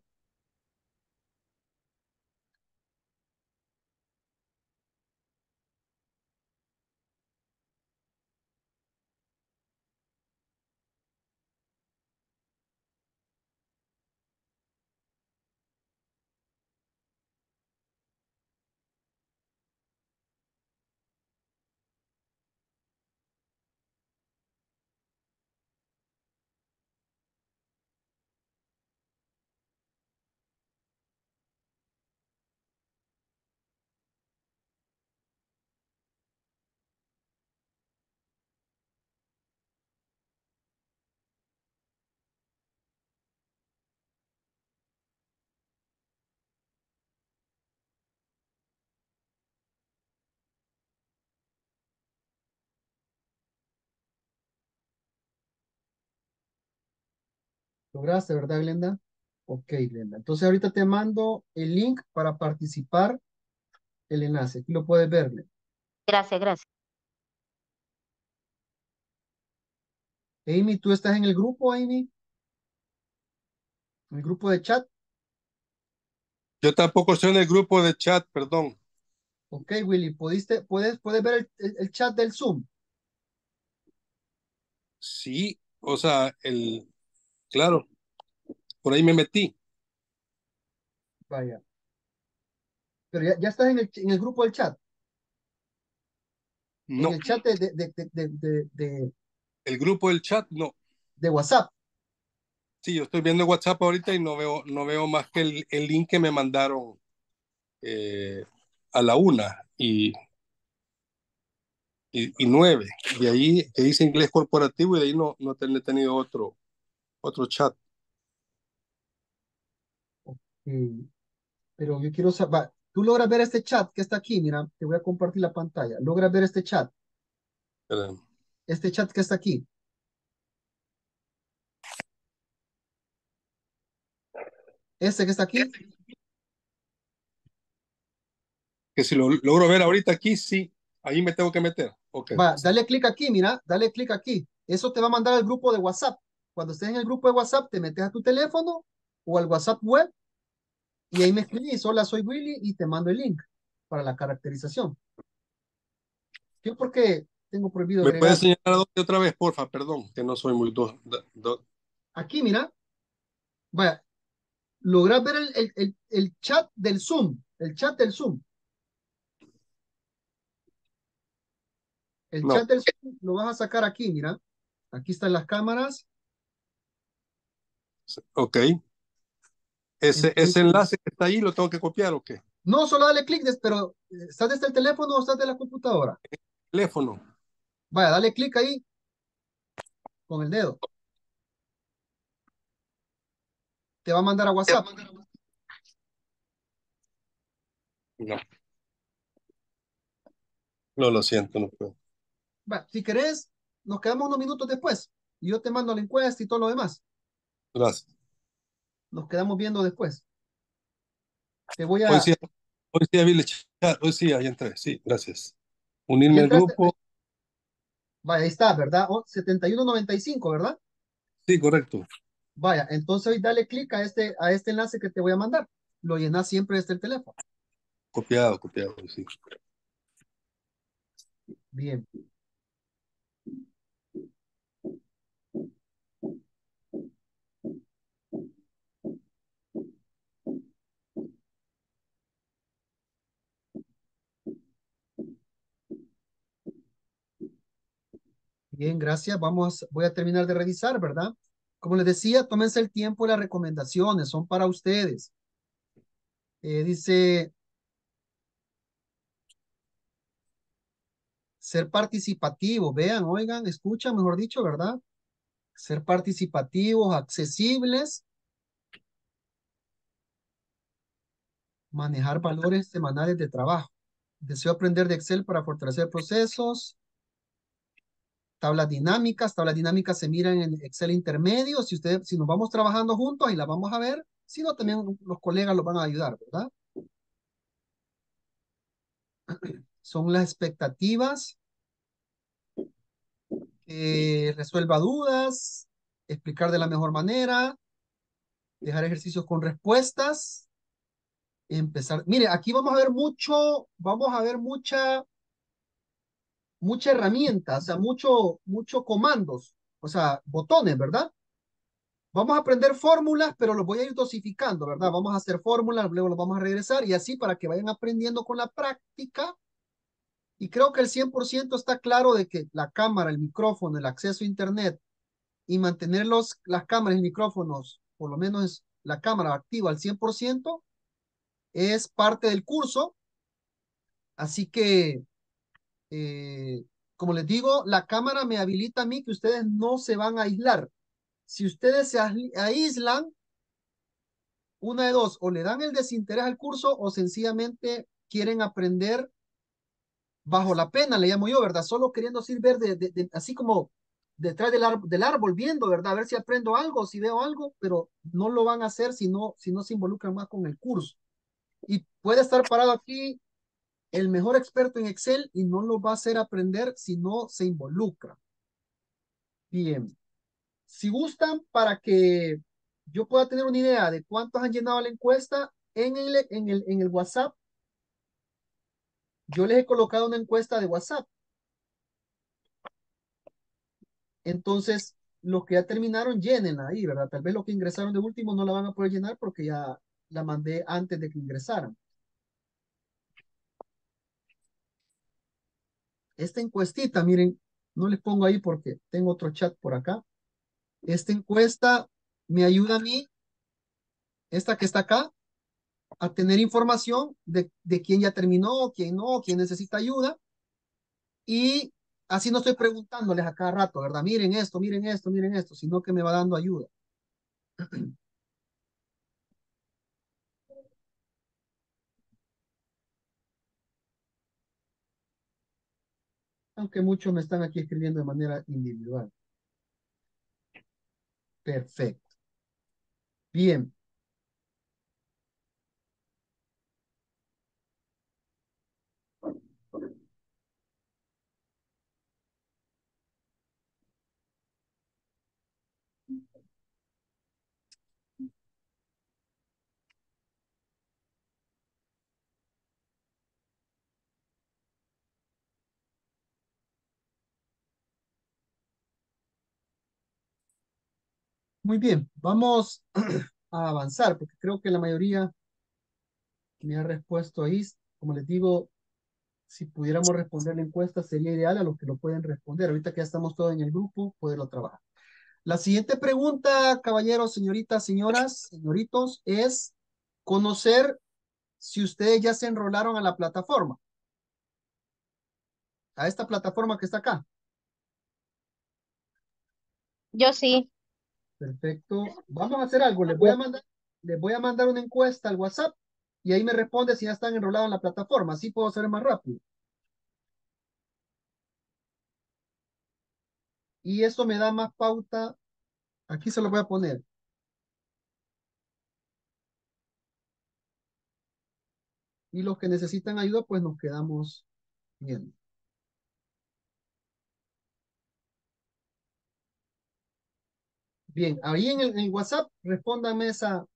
¿Lograste, verdad, Glenda? Ok, Glenda. Entonces ahorita te mando el link para participar, el enlace. Aquí lo puedes ver, Glenda. Gracias, gracias. Amy, ¿tú estás en el grupo, Amy? ¿En el grupo de chat? Yo tampoco estoy en el grupo de chat, perdón. Ok, Willy, ¿puedes ver el chat del Zoom? Sí, o sea, claro, por ahí me metí. Vaya. Pero ya estás en el grupo del chat. En No, el chat el grupo del chat, no. de WhatsApp. Sí, yo estoy viendo WhatsApp ahorita y no veo más que el link que me mandaron eh, a la 1:09. De ahí que dice inglés corporativo y de ahí no he tenido otro chat. Ok. Pero yo quiero saber, tú logras ver este chat que está aquí, mira, te voy a compartir la pantalla. ¿Logras ver Espera. este chat que está aquí? Este que está aquí. Que si lo logro ver ahorita aquí, sí, ahí me tengo que meter. Ok. Va, dale clic aquí, mira, dale clic aquí. Eso te va a mandar al grupo de WhatsApp. Cuando estés en el grupo de WhatsApp, te metes a tu teléfono o al WhatsApp web y ahí me escribís, hola, soy Willy y te mando el link para la caracterización. Yo porque tengo prohibido ¿Me puedes agregar. señalar a dónde otra vez, porfa? Perdón, que no soy muy Aquí, mira, vaya, logras ver el chat del Zoom, el chat del Zoom. El No, chat del Zoom lo vas a sacar aquí, mira. Aquí están las cámaras. ok. Ese Entonces, enlace que está ahí lo tengo que copiar o qué? no, solo dale clic, pero ¿estás desde el teléfono o estás de la computadora? Teléfono. Vaya, dale clic ahí con el dedo. Te va a mandar a WhatsApp. No, no lo siento, no puedo. Va, si querés, nos quedamos unos minutos después. Y yo te mando la encuesta y todo lo demás. Gracias. Nos quedamos viendo después. Te voy Hoy a... sí, hoy sí vi el chat, hoy sí, ahí entré. Sí, gracias. Ya Unirme al entraste. grupo. Vaya, ahí está, ¿verdad? 7195, ¿verdad? Sí, correcto. Vaya, entonces hoy dale clic a este enlace que te voy a mandar. Lo llenas siempre desde el teléfono. Copiado, copiado, sí. Bien. Bien, gracias. Voy a terminar de revisar, ¿verdad? Como les decía, tómense el tiempo y las recomendaciones, son para ustedes. Dice, ser participativo, vean, oigan, escuchan, mejor dicho, ¿verdad? Ser participativos, accesibles, manejar valores semanales de trabajo. Deseo aprender de Excel para fortalecer procesos, tablas dinámicas se miran en Excel intermedio, si nos vamos trabajando juntos y las vamos a ver, si no, también los colegas los van a ayudar, ¿verdad? Son las expectativas, resuelva dudas, explicar de la mejor manera, dejar ejercicios con respuestas, empezar. Mire, aquí vamos a ver mucha herramienta, o sea, mucho comandos, o sea, botones, ¿verdad? Vamos a aprender fórmulas, pero los voy a ir dosificando, ¿verdad? Vamos a hacer fórmulas, luego los vamos a regresar y así para que vayan aprendiendo con la práctica. Y creo que el 100% está claro de que la cámara, el micrófono, el acceso a Internet y mantener las cámaras y micrófonos, por lo menos la cámara activa al 100%, es parte del curso. Así que, eh, como les digo, la cámara me habilita a mí que ustedes no se van a aislar. Si ustedes se aíslan, una de dos, o le dan el desinterés al curso o sencillamente quieren aprender bajo la pena, le llamo yo, ¿verdad? Solo queriendo así ver así como detrás del árbol viendo, ¿verdad? A ver si aprendo algo, si veo algo, pero no lo van a hacer si no se involucran más con el curso. Y puede estar parado aquí el mejor experto en Excel y no lo va a hacer aprender si no se involucra. Bien, si gustan, para que yo pueda tener una idea de cuántos han llenado la encuesta en el WhatsApp, yo les he colocado una encuesta de WhatsApp. Entonces, los que ya terminaron, llénenla ahí, ¿verdad? Tal vez los que ingresaron de último no la van a poder llenar porque ya la mandé antes de que ingresaran. Esta encuestita, miren, no les pongo ahí porque tengo otro chat por acá. Esta encuesta me ayuda a mí, esta que está acá, a tener información de quién ya terminó, quién no, quién necesita ayuda. Y así no estoy preguntándoles a cada rato, ¿verdad? Miren esto, miren esto, miren esto, sino que me va dando ayuda. Aunque muchos me están aquí escribiendo de manera individual. Perfecto. Bien. Muy bien. Vamos a avanzar porque creo que la mayoría me ha respuesto ahí. Como les digo, Si pudiéramos responder la encuesta sería ideal a los que lo pueden responder. Ahorita que ya estamos todos en el grupo, poderlo trabajar. La siguiente pregunta, caballeros, señoritas, señoras, señoritos, es conocer si ustedes ya se enrolaron a la plataforma. A esta plataforma que está acá. Yo sí. Perfecto. Vamos a hacer algo. Les voy a mandar una encuesta al WhatsApp y ahí me responde si ya están enrolados en la plataforma. Así puedo hacer más rápido. Y eso me da más pauta. Aquí se lo voy a poner. Y los que necesitan ayuda, pues nos quedamos viendo. Bien, ahí en el WhatsApp, respóndame esa.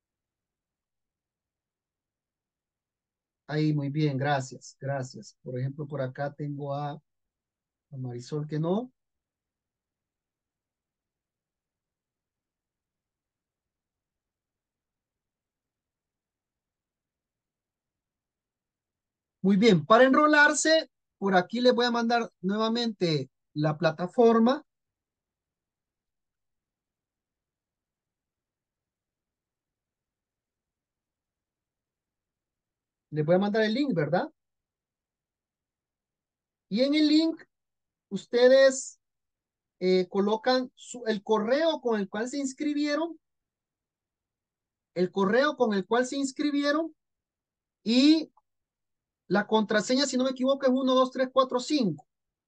Ahí, muy bien, gracias, gracias. Por ejemplo, por acá tengo a Marisol que no. Muy bien, para enrolarse, por aquí les voy a mandar nuevamente la plataforma. Les voy a mandar el link, ¿verdad? Y en el link, ustedes colocan el correo con el cual se inscribieron, el correo con el cual se inscribieron y la contraseña, si no me equivoco, es 12345.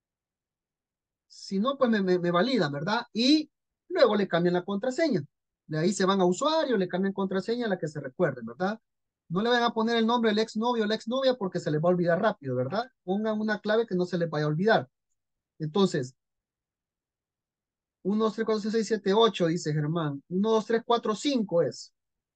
Si no, pues me validan, ¿verdad? Y luego le cambian la contraseña. De ahí se van a usuario, le cambian contraseña a la que se recuerden, ¿verdad? No le van a poner el nombre del exnovio o la exnovia porque se les va a olvidar rápido, ¿verdad? Pongan una clave que no se les vaya a olvidar. Entonces, 1, 2, 3, 4, 5, 6, 7, 8, dice Germán. 1, 2, 3, 4, 5 es.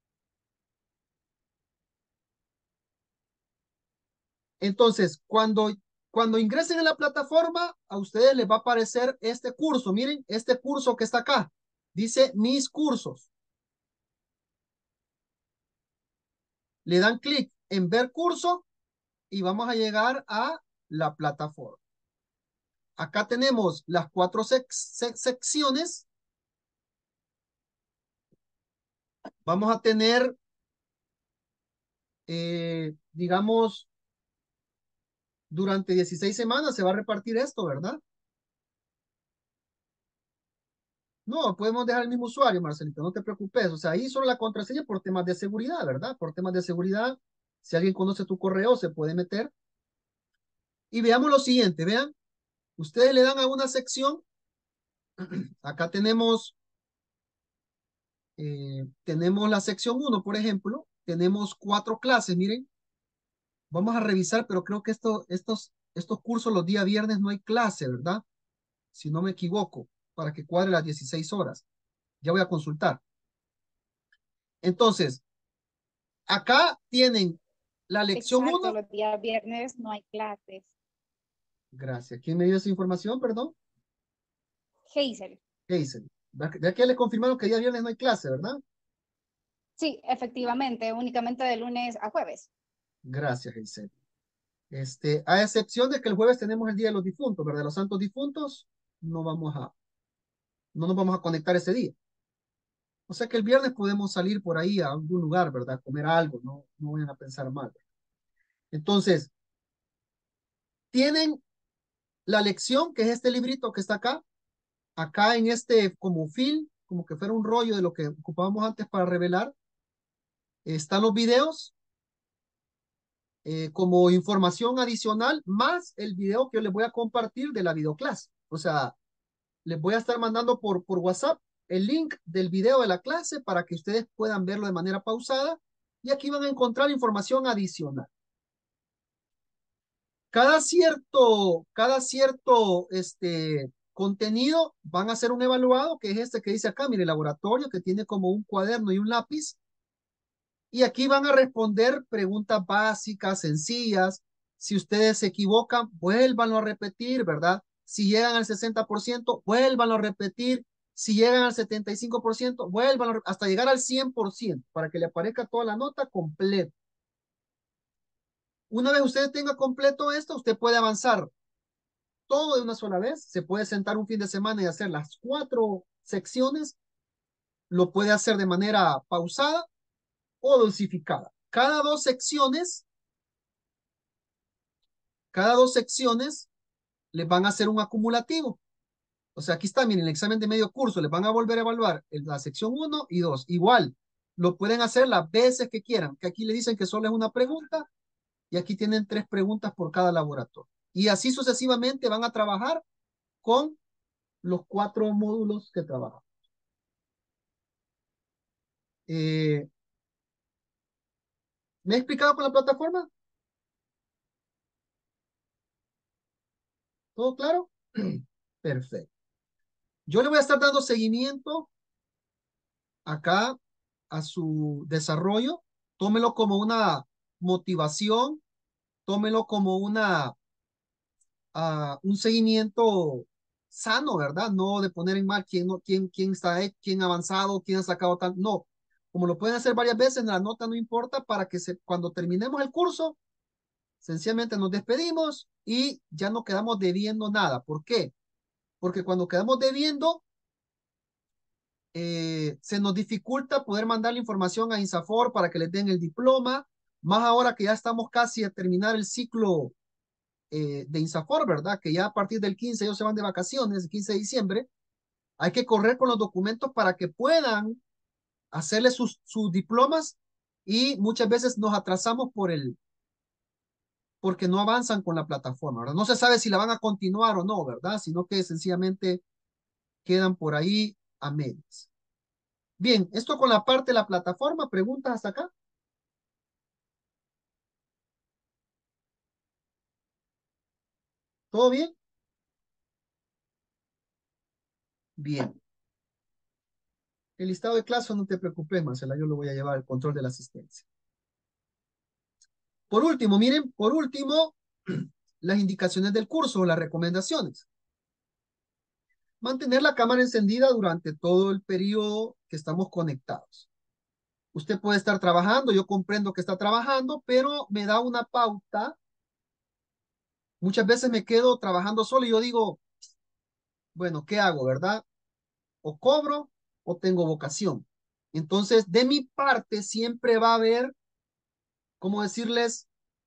Entonces, cuando ingresen en la plataforma, a ustedes les va a aparecer este curso. Miren, este curso que está acá. Dice mis cursos. Le dan clic en ver curso y vamos a llegar a la plataforma. Acá tenemos las 4 secciones. Vamos a tener, digamos, durante 16 semanas se va a repartir esto, ¿verdad? No, podemos dejar el mismo usuario, Marcelito, no te preocupes. O sea, ahí solo la contraseña por temas de seguridad, ¿verdad? Por temas de seguridad, si alguien conoce tu correo, se puede meter. Y veamos lo siguiente, vean. Ustedes le dan a una sección. Acá tenemos la sección 1, por ejemplo. Tenemos 4 clases, miren. Vamos a revisar, pero creo que estos cursos los días viernes no hay clase, ¿verdad? Si no me equivoco, para que cuadre las 16 horas. Ya voy a consultar. Entonces, acá tienen la lección Exacto, 1. los días viernes no hay clases. Gracias. ¿Quién me dio esa información, perdón? Hazel. Hazel. De aquí le confirmaron que día viernes no hay clase, ¿verdad? Sí, efectivamente, únicamente de lunes a jueves. Gracias, Hazel. A excepción de que el jueves tenemos el Día de los Difuntos, ¿verdad? Los Santos Difuntos, no nos vamos a conectar ese día. O sea que el viernes podemos salir por ahí a algún lugar, ¿verdad? Comer algo, no vayan a pensar mal. Entonces, tienen la lección, que es este librito que está acá, acá en este como film, como que fuera un rollo de lo que ocupábamos antes para revelar. Están los videos como información adicional, más el video que yo les voy a compartir de la videoclase. O sea, les voy a estar mandando por WhatsApp el link del video de la clase para que ustedes puedan verlo de manera pausada y aquí van a encontrar información adicional. Cada cierto contenido van a hacer un evaluado, que es este que dice acá, mire, laboratorio, que tiene como un cuaderno y un lápiz. Y aquí van a responder preguntas básicas, sencillas. Si ustedes se equivocan, vuélvanlo a repetir, ¿verdad? Si llegan al 60%, vuélvanlo a repetir. Si llegan al 75%, vuélvanlo hasta llegar al 100%, para que le aparezca toda la nota completa. Una vez usted tenga completo esto, usted puede avanzar todo de una sola vez. Se puede sentar un fin de semana y hacer las 4 secciones. Lo puede hacer de manera pausada o dosificada. Cada dos secciones les van a hacer un acumulativo. O sea, aquí está, miren, el examen de medio curso, les van a volver a evaluar la sección 1 y 2. Igual, lo pueden hacer las veces que quieran, que aquí le dicen que solo es una pregunta y aquí tienen 3 preguntas por cada laboratorio. Y así sucesivamente van a trabajar con los 4 módulos que trabajan. ¿Me he explicado con la plataforma? ¿Todo claro? Perfecto. Yo le voy a estar dando seguimiento acá a su desarrollo. Tómelo como una motivación, tómelo como un seguimiento sano, ¿verdad? No de poner en mal quién, no, quién está, quién ha avanzado, quién ha sacado tal. No, como lo pueden hacer varias veces, la nota no importa para que cuando terminemos el curso, sencillamente nos despedimos y ya no quedamos debiendo nada. ¿Por qué? Porque cuando quedamos debiendo, se nos dificulta poder mandar la información a INSAFOR para que les den el diploma, más ahora que ya estamos casi a terminar el ciclo de INSAFOR, ¿verdad? Que ya a partir del 15 ellos se van de vacaciones, el 15 de diciembre, hay que correr con los documentos para que puedan hacerle sus diplomas y muchas veces nos atrasamos porque no avanzan con la plataforma, ¿verdad? No se sabe si la van a continuar o no, ¿verdad? Sino que sencillamente quedan por ahí a medias. Bien, esto con la parte de la plataforma, preguntas hasta acá. ¿Todo bien? Bien. El listado de clases, no te preocupes, Marcela, yo lo voy a llevar al control de la asistencia. Por último, miren, por último, las indicaciones del curso, las recomendaciones. Mantener la cámara encendida durante todo el periodo que estamos conectados. Usted puede estar trabajando, yo comprendo que está trabajando, pero me da una pauta. Muchas veces me quedo trabajando solo y yo digo, bueno, ¿qué hago, verdad? O cobro o tengo vocación. Entonces, de mi parte, siempre va a haber, ¿cómo decirles?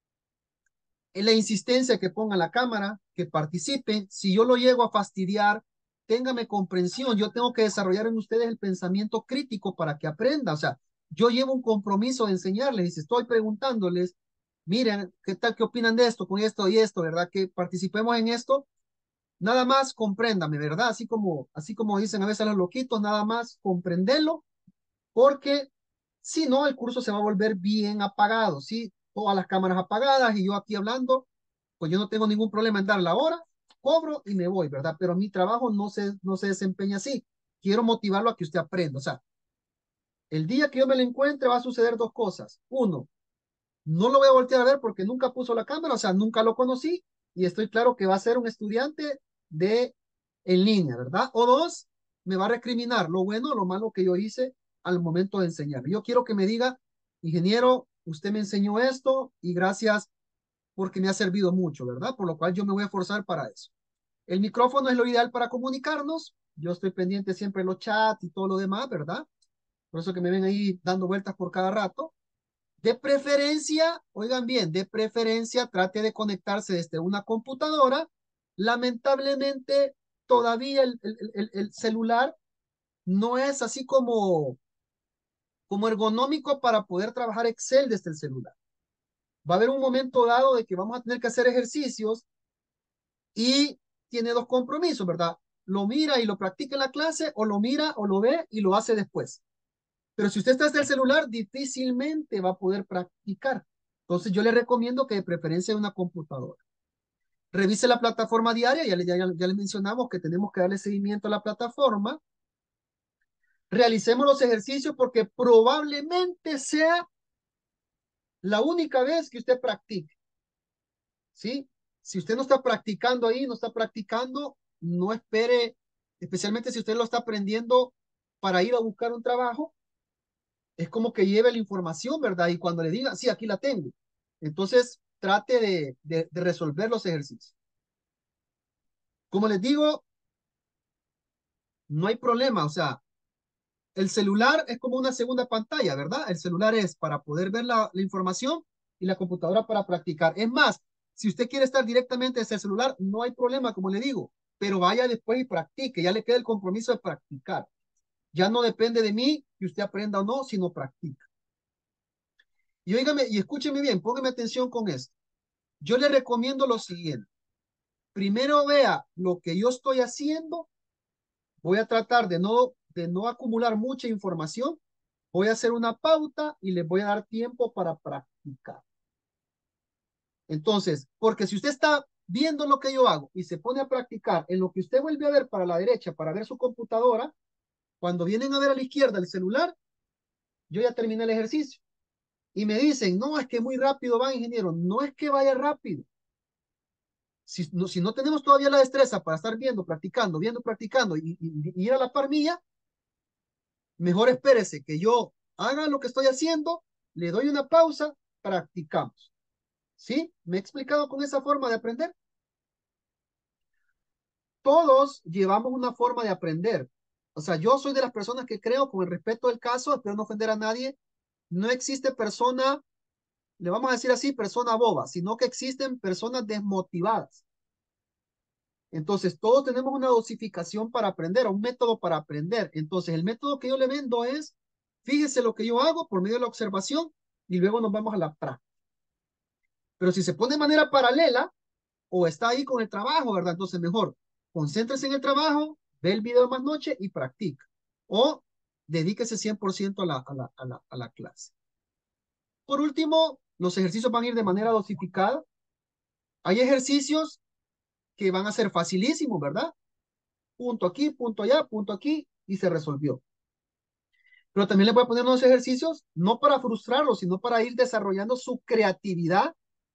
En la insistencia que pongan la cámara, que participen. Si yo lo llego a fastidiar, téngame comprensión. Yo tengo que desarrollar en ustedes el pensamiento crítico para que aprenda. O sea, yo llevo un compromiso de enseñarles y si estoy preguntándoles, miren, ¿qué tal? ¿Qué opinan de esto, con esto y esto, verdad? Que participemos en esto. Nada más compréndame, ¿verdad? Así como dicen a veces los loquitos, nada más comprenderlo, porque si no, el curso se va a volver bien apagado, ¿sí? Todas las cámaras apagadas y yo aquí hablando, pues yo no tengo ningún problema en dar la hora, cobro y me voy, ¿verdad? Pero mi trabajo no se desempeña así. Quiero motivarlo a que usted aprenda. O sea, el día que yo me lo encuentre va a suceder 2 cosas. Uno, no lo voy a voltear a ver porque nunca puso la cámara, o sea, nunca lo conocí y estoy claro que va a ser un estudiante de en línea, ¿verdad? O 2, me va a recriminar lo bueno o lo malo que yo hice al momento de enseñar. Yo quiero que me diga, ingeniero, usted me enseñó esto y gracias porque me ha servido mucho, ¿verdad? Por lo cual yo me voy a esforzar para eso. El micrófono es lo ideal para comunicarnos. Yo estoy pendiente siempre de los chats y todo lo demás, ¿verdad? Por eso que me ven ahí dando vueltas por cada rato. De preferencia, oigan bien, de preferencia trate de conectarse desde una computadora. Lamentablemente, todavía el celular no es así como ergonómico para poder trabajar Excel desde el celular. Va a haber un momento dado de que vamos a tener que hacer ejercicios y tiene 2 compromisos, ¿verdad? Lo mira y lo practica en la clase o lo mira o lo ve y lo hace después. Pero si usted está desde el celular, difícilmente va a poder practicar. Entonces yo le recomiendo que de preferencia una computadora. Revise la plataforma diaria, ya le mencionamos que tenemos que darle seguimiento a la plataforma. Realicemos los ejercicios porque probablemente sea la única vez que usted practique. ¿Sí? Si usted no está practicando ahí, no está practicando, no espere, especialmente si usted lo está aprendiendo para ir a buscar un trabajo, es como que lleve la información, ¿verdad? Y cuando le diga, sí, aquí la tengo. Entonces, trate de resolver los ejercicios. Como les digo, no hay problema, o sea, el celular es como una segunda pantalla, ¿verdad? El celular es para poder ver la información y la computadora para practicar. Es más, si usted quiere estar directamente desde el celular, no hay problema, como le digo, pero vaya después y practique, ya le queda el compromiso de practicar. Ya no depende de mí que usted aprenda o no, sino practica. Y óigame, y escúcheme bien, póngame atención con esto. Yo le recomiendo lo siguiente. Primero vea lo que yo estoy haciendo. Voy a tratar de no acumular mucha información. Voy a hacer una pauta y les voy a dar tiempo para practicar. Entonces, porque si usted está viendo lo que yo hago y se pone a practicar en lo que usted vuelve a ver para la derecha, para ver su computadora, cuando vienen a ver a la izquierda el celular, yo ya terminé el ejercicio. Y me dicen, no, es que muy rápido va, ingeniero. No es que vaya rápido. Si no tenemos todavía la destreza para estar viendo, practicando y ir a la par mía, mejor espérese que yo haga lo que estoy haciendo, le doy una pausa, practicamos. ¿Sí? ¿Me he explicado con esa forma de aprender? Todos llevamos una forma de aprender. O sea, yo soy de las personas que creo, con el respeto del caso, espero no ofender a nadie, no existe persona, le vamos a decir así, persona boba, sino que existen personas desmotivadas. Entonces, todos tenemos una dosificación para aprender, un método para aprender. Entonces, el método que yo le vendo es, fíjese lo que yo hago por medio de la observación y luego nos vamos a la práctica. Pero si se pone de manera paralela o está ahí con el trabajo, ¿verdad? Entonces, mejor, concéntrese en el trabajo, ve el video más noche y practica. O dedíquese 100% a la clase. Por último, los ejercicios van a ir de manera dosificada. Hay ejercicios que van a ser facilísimos, ¿verdad? Punto aquí, punto allá, punto aquí, y se resolvió. Pero también le voy a poner unos ejercicios, no para frustrarlos, sino para ir desarrollando su creatividad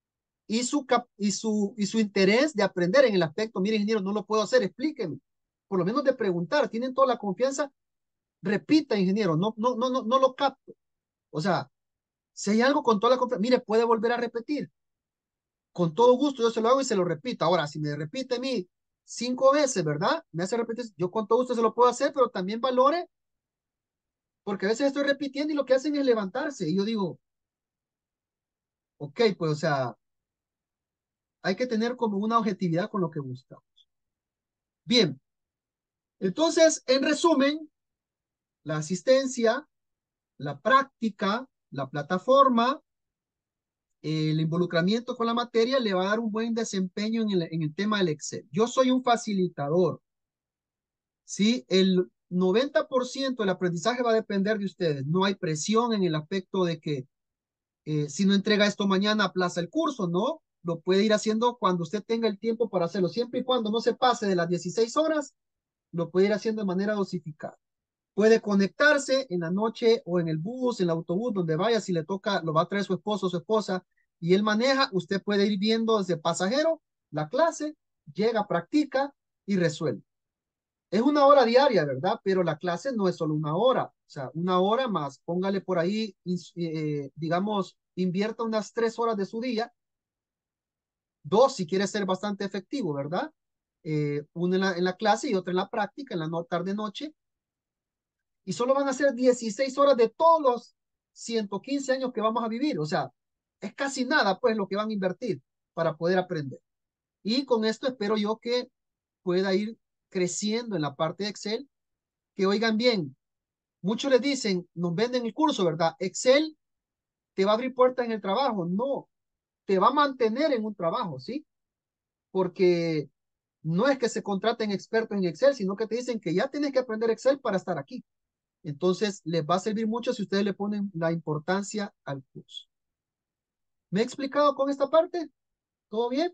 y su interés de aprender en el aspecto, mire, ingeniero, no lo puedo hacer, explíqueme. Por lo menos de preguntar, tienen toda la confianza, repita, ingeniero, no lo capto. O sea, si hay algo con toda la confianza, mire, puede volver a repetir. Con todo gusto yo se lo hago y se lo repito. Ahora, si me repite a mí 5 veces, ¿verdad? Me hace repetir, yo con todo gusto se lo puedo hacer, pero también valore, porque a veces estoy repitiendo y lo que hacen es levantarse. Y yo digo, ok, pues, o sea, hay que tener como una objetividad con lo que buscamos. Bien, entonces, en resumen, la asistencia, la práctica, la plataforma, el involucramiento con la materia le va a dar un buen desempeño en el tema del Excel. Yo soy un facilitador. ¿Sí? El 90% del aprendizaje va a depender de ustedes. No hay presión en el aspecto de que si no entrega esto mañana, aplaza el curso, ¿no? Lo puede ir haciendo cuando usted tenga el tiempo para hacerlo. Siempre y cuando no se pase de las 16 horas, lo puede ir haciendo de manera dosificada. Puede conectarse en la noche o en el bus, en el autobús, donde vaya, si le toca, lo va a traer su esposo o su esposa, y él maneja, usted puede ir viendo desde pasajero la clase, llega, practica y resuelve. Es una hora diaria, ¿verdad? Pero la clase no es solo una hora, o sea, una hora más, póngale por ahí, digamos, invierta unas 3 horas de su día, dos si quiere ser bastante efectivo, ¿verdad? Una en la clase y otra en la práctica, en la tarde-noche, y solo van a ser 16 horas de todos los 115 años que vamos a vivir, o sea, es casi nada, pues, lo que van a invertir para poder aprender. Y con esto espero yo que pueda ir creciendo en la parte de Excel, que oigan bien, muchos les dicen, nos venden el curso, ¿verdad? Excel te va a abrir puertas en el trabajo. No, te va a mantener en un trabajo, ¿sí? Porque no es que se contraten expertos en Excel, sino que te dicen que ya tienes que aprender Excel para estar aquí. Entonces, les va a servir mucho si ustedes le ponen la importancia al curso. ¿Me he explicado con esta parte? ¿Todo bien?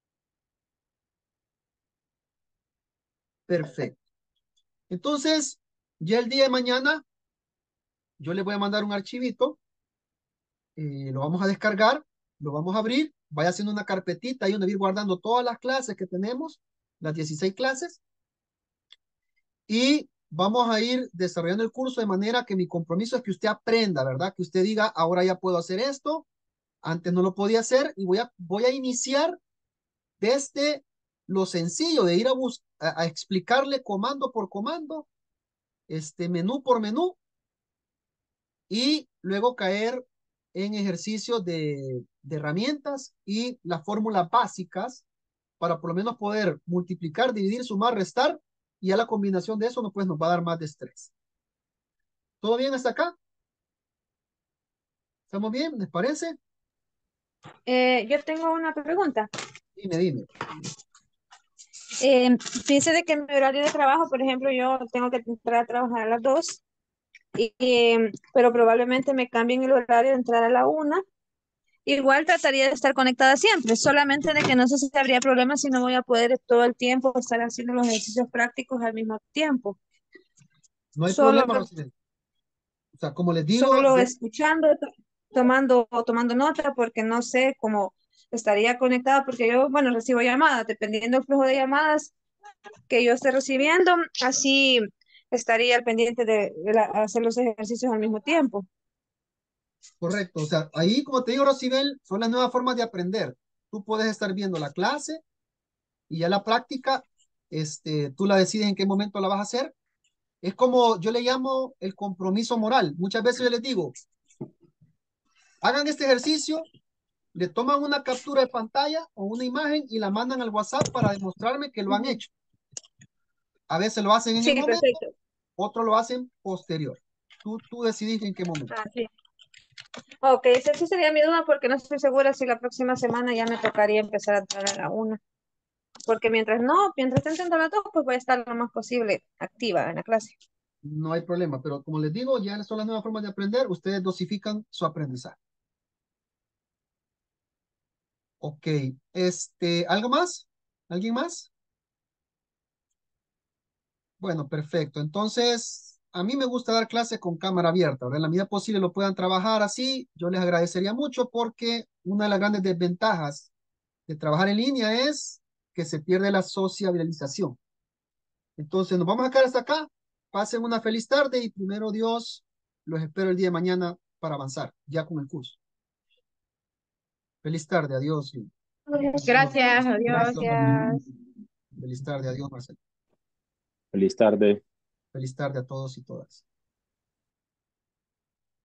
Perfecto. Entonces, ya el día de mañana, yo les voy a mandar un archivito, lo vamos a descargar, lo vamos a abrir, vaya haciendo una carpetita ahí donde ir guardando todas las clases que tenemos, las 16 clases, y vamos a ir desarrollando el curso de manera que mi compromiso es que usted aprenda, ¿verdad? Que usted diga, ahora ya puedo hacer esto, Antes no lo podía hacer y voy a iniciar desde lo sencillo de ir a explicarle comando por comando, menú por menú, y luego caer en ejercicios de herramientas y las fórmulas básicas para por lo menos poder multiplicar, dividir, sumar, restar, y a la combinación de eso pues, nos va a dar más destreza. ¿Todo bien hasta acá? ¿Estamos bien? ¿Les parece? Yo tengo una pregunta. Dime. Fíjese de que en mi horario de trabajo, por ejemplo, yo tengo que entrar a trabajar a las 2, pero probablemente me cambien el horario de entrar a la 1. Igual trataría de estar conectada siempre, solamente de que no sé si habría problema si no voy a poder todo el tiempo estar haciendo los ejercicios prácticos al mismo tiempo. No hay Solo, problema, Rosibel. O sea, como les digo, solo escuchando, tomando nota, porque no sé cómo estaría conectada, porque yo, bueno, recibo llamadas, dependiendo del flujo de llamadas que yo esté recibiendo, así estaría al pendiente de hacer los ejercicios al mismo tiempo. correcto. O sea, ahí, como te digo, Rosibel, son las nuevas formas de aprender. Tú puedes estar viendo la clase y ya la práctica, tú la decides en qué momento la vas a hacer. Es como yo le llamo el compromiso moral. Muchas veces yo les digo, hagan este ejercicio, le toman una captura de pantalla o una imagen y la mandan al WhatsApp para demostrarme que lo han hecho. A veces lo hacen en el Sí, momento, perfecto. otros lo hacen posterior. Tú decidís en qué momento. Sí. Ok, esa sería mi duda porque no estoy segura si la próxima semana ya me tocaría empezar a entrar a la 1. Porque mientras esté entrando a las 2, pues voy a estar lo más posible activa en la clase. No hay problema, pero como les digo, ya son las nuevas formas de aprender. Ustedes dosifican su aprendizaje. Ok, ¿algo más? ¿Alguien más? Bueno, perfecto. Entonces, a mí me gusta dar clases con cámara abierta, ¿verdad? En la medida posible lo puedan trabajar así. Yo les agradecería mucho porque una de las grandes desventajas de trabajar en línea es que se pierde la sociabilización. Entonces, nos vamos a quedar hasta acá. Pasen una feliz tarde y primero Dios, los espero el día de mañana para avanzar ya con el curso. Feliz tarde, adiós. Gracias, adiós. Gracias. Feliz tarde, adiós, Marcelo. Feliz tarde. Feliz tarde a todos y todas.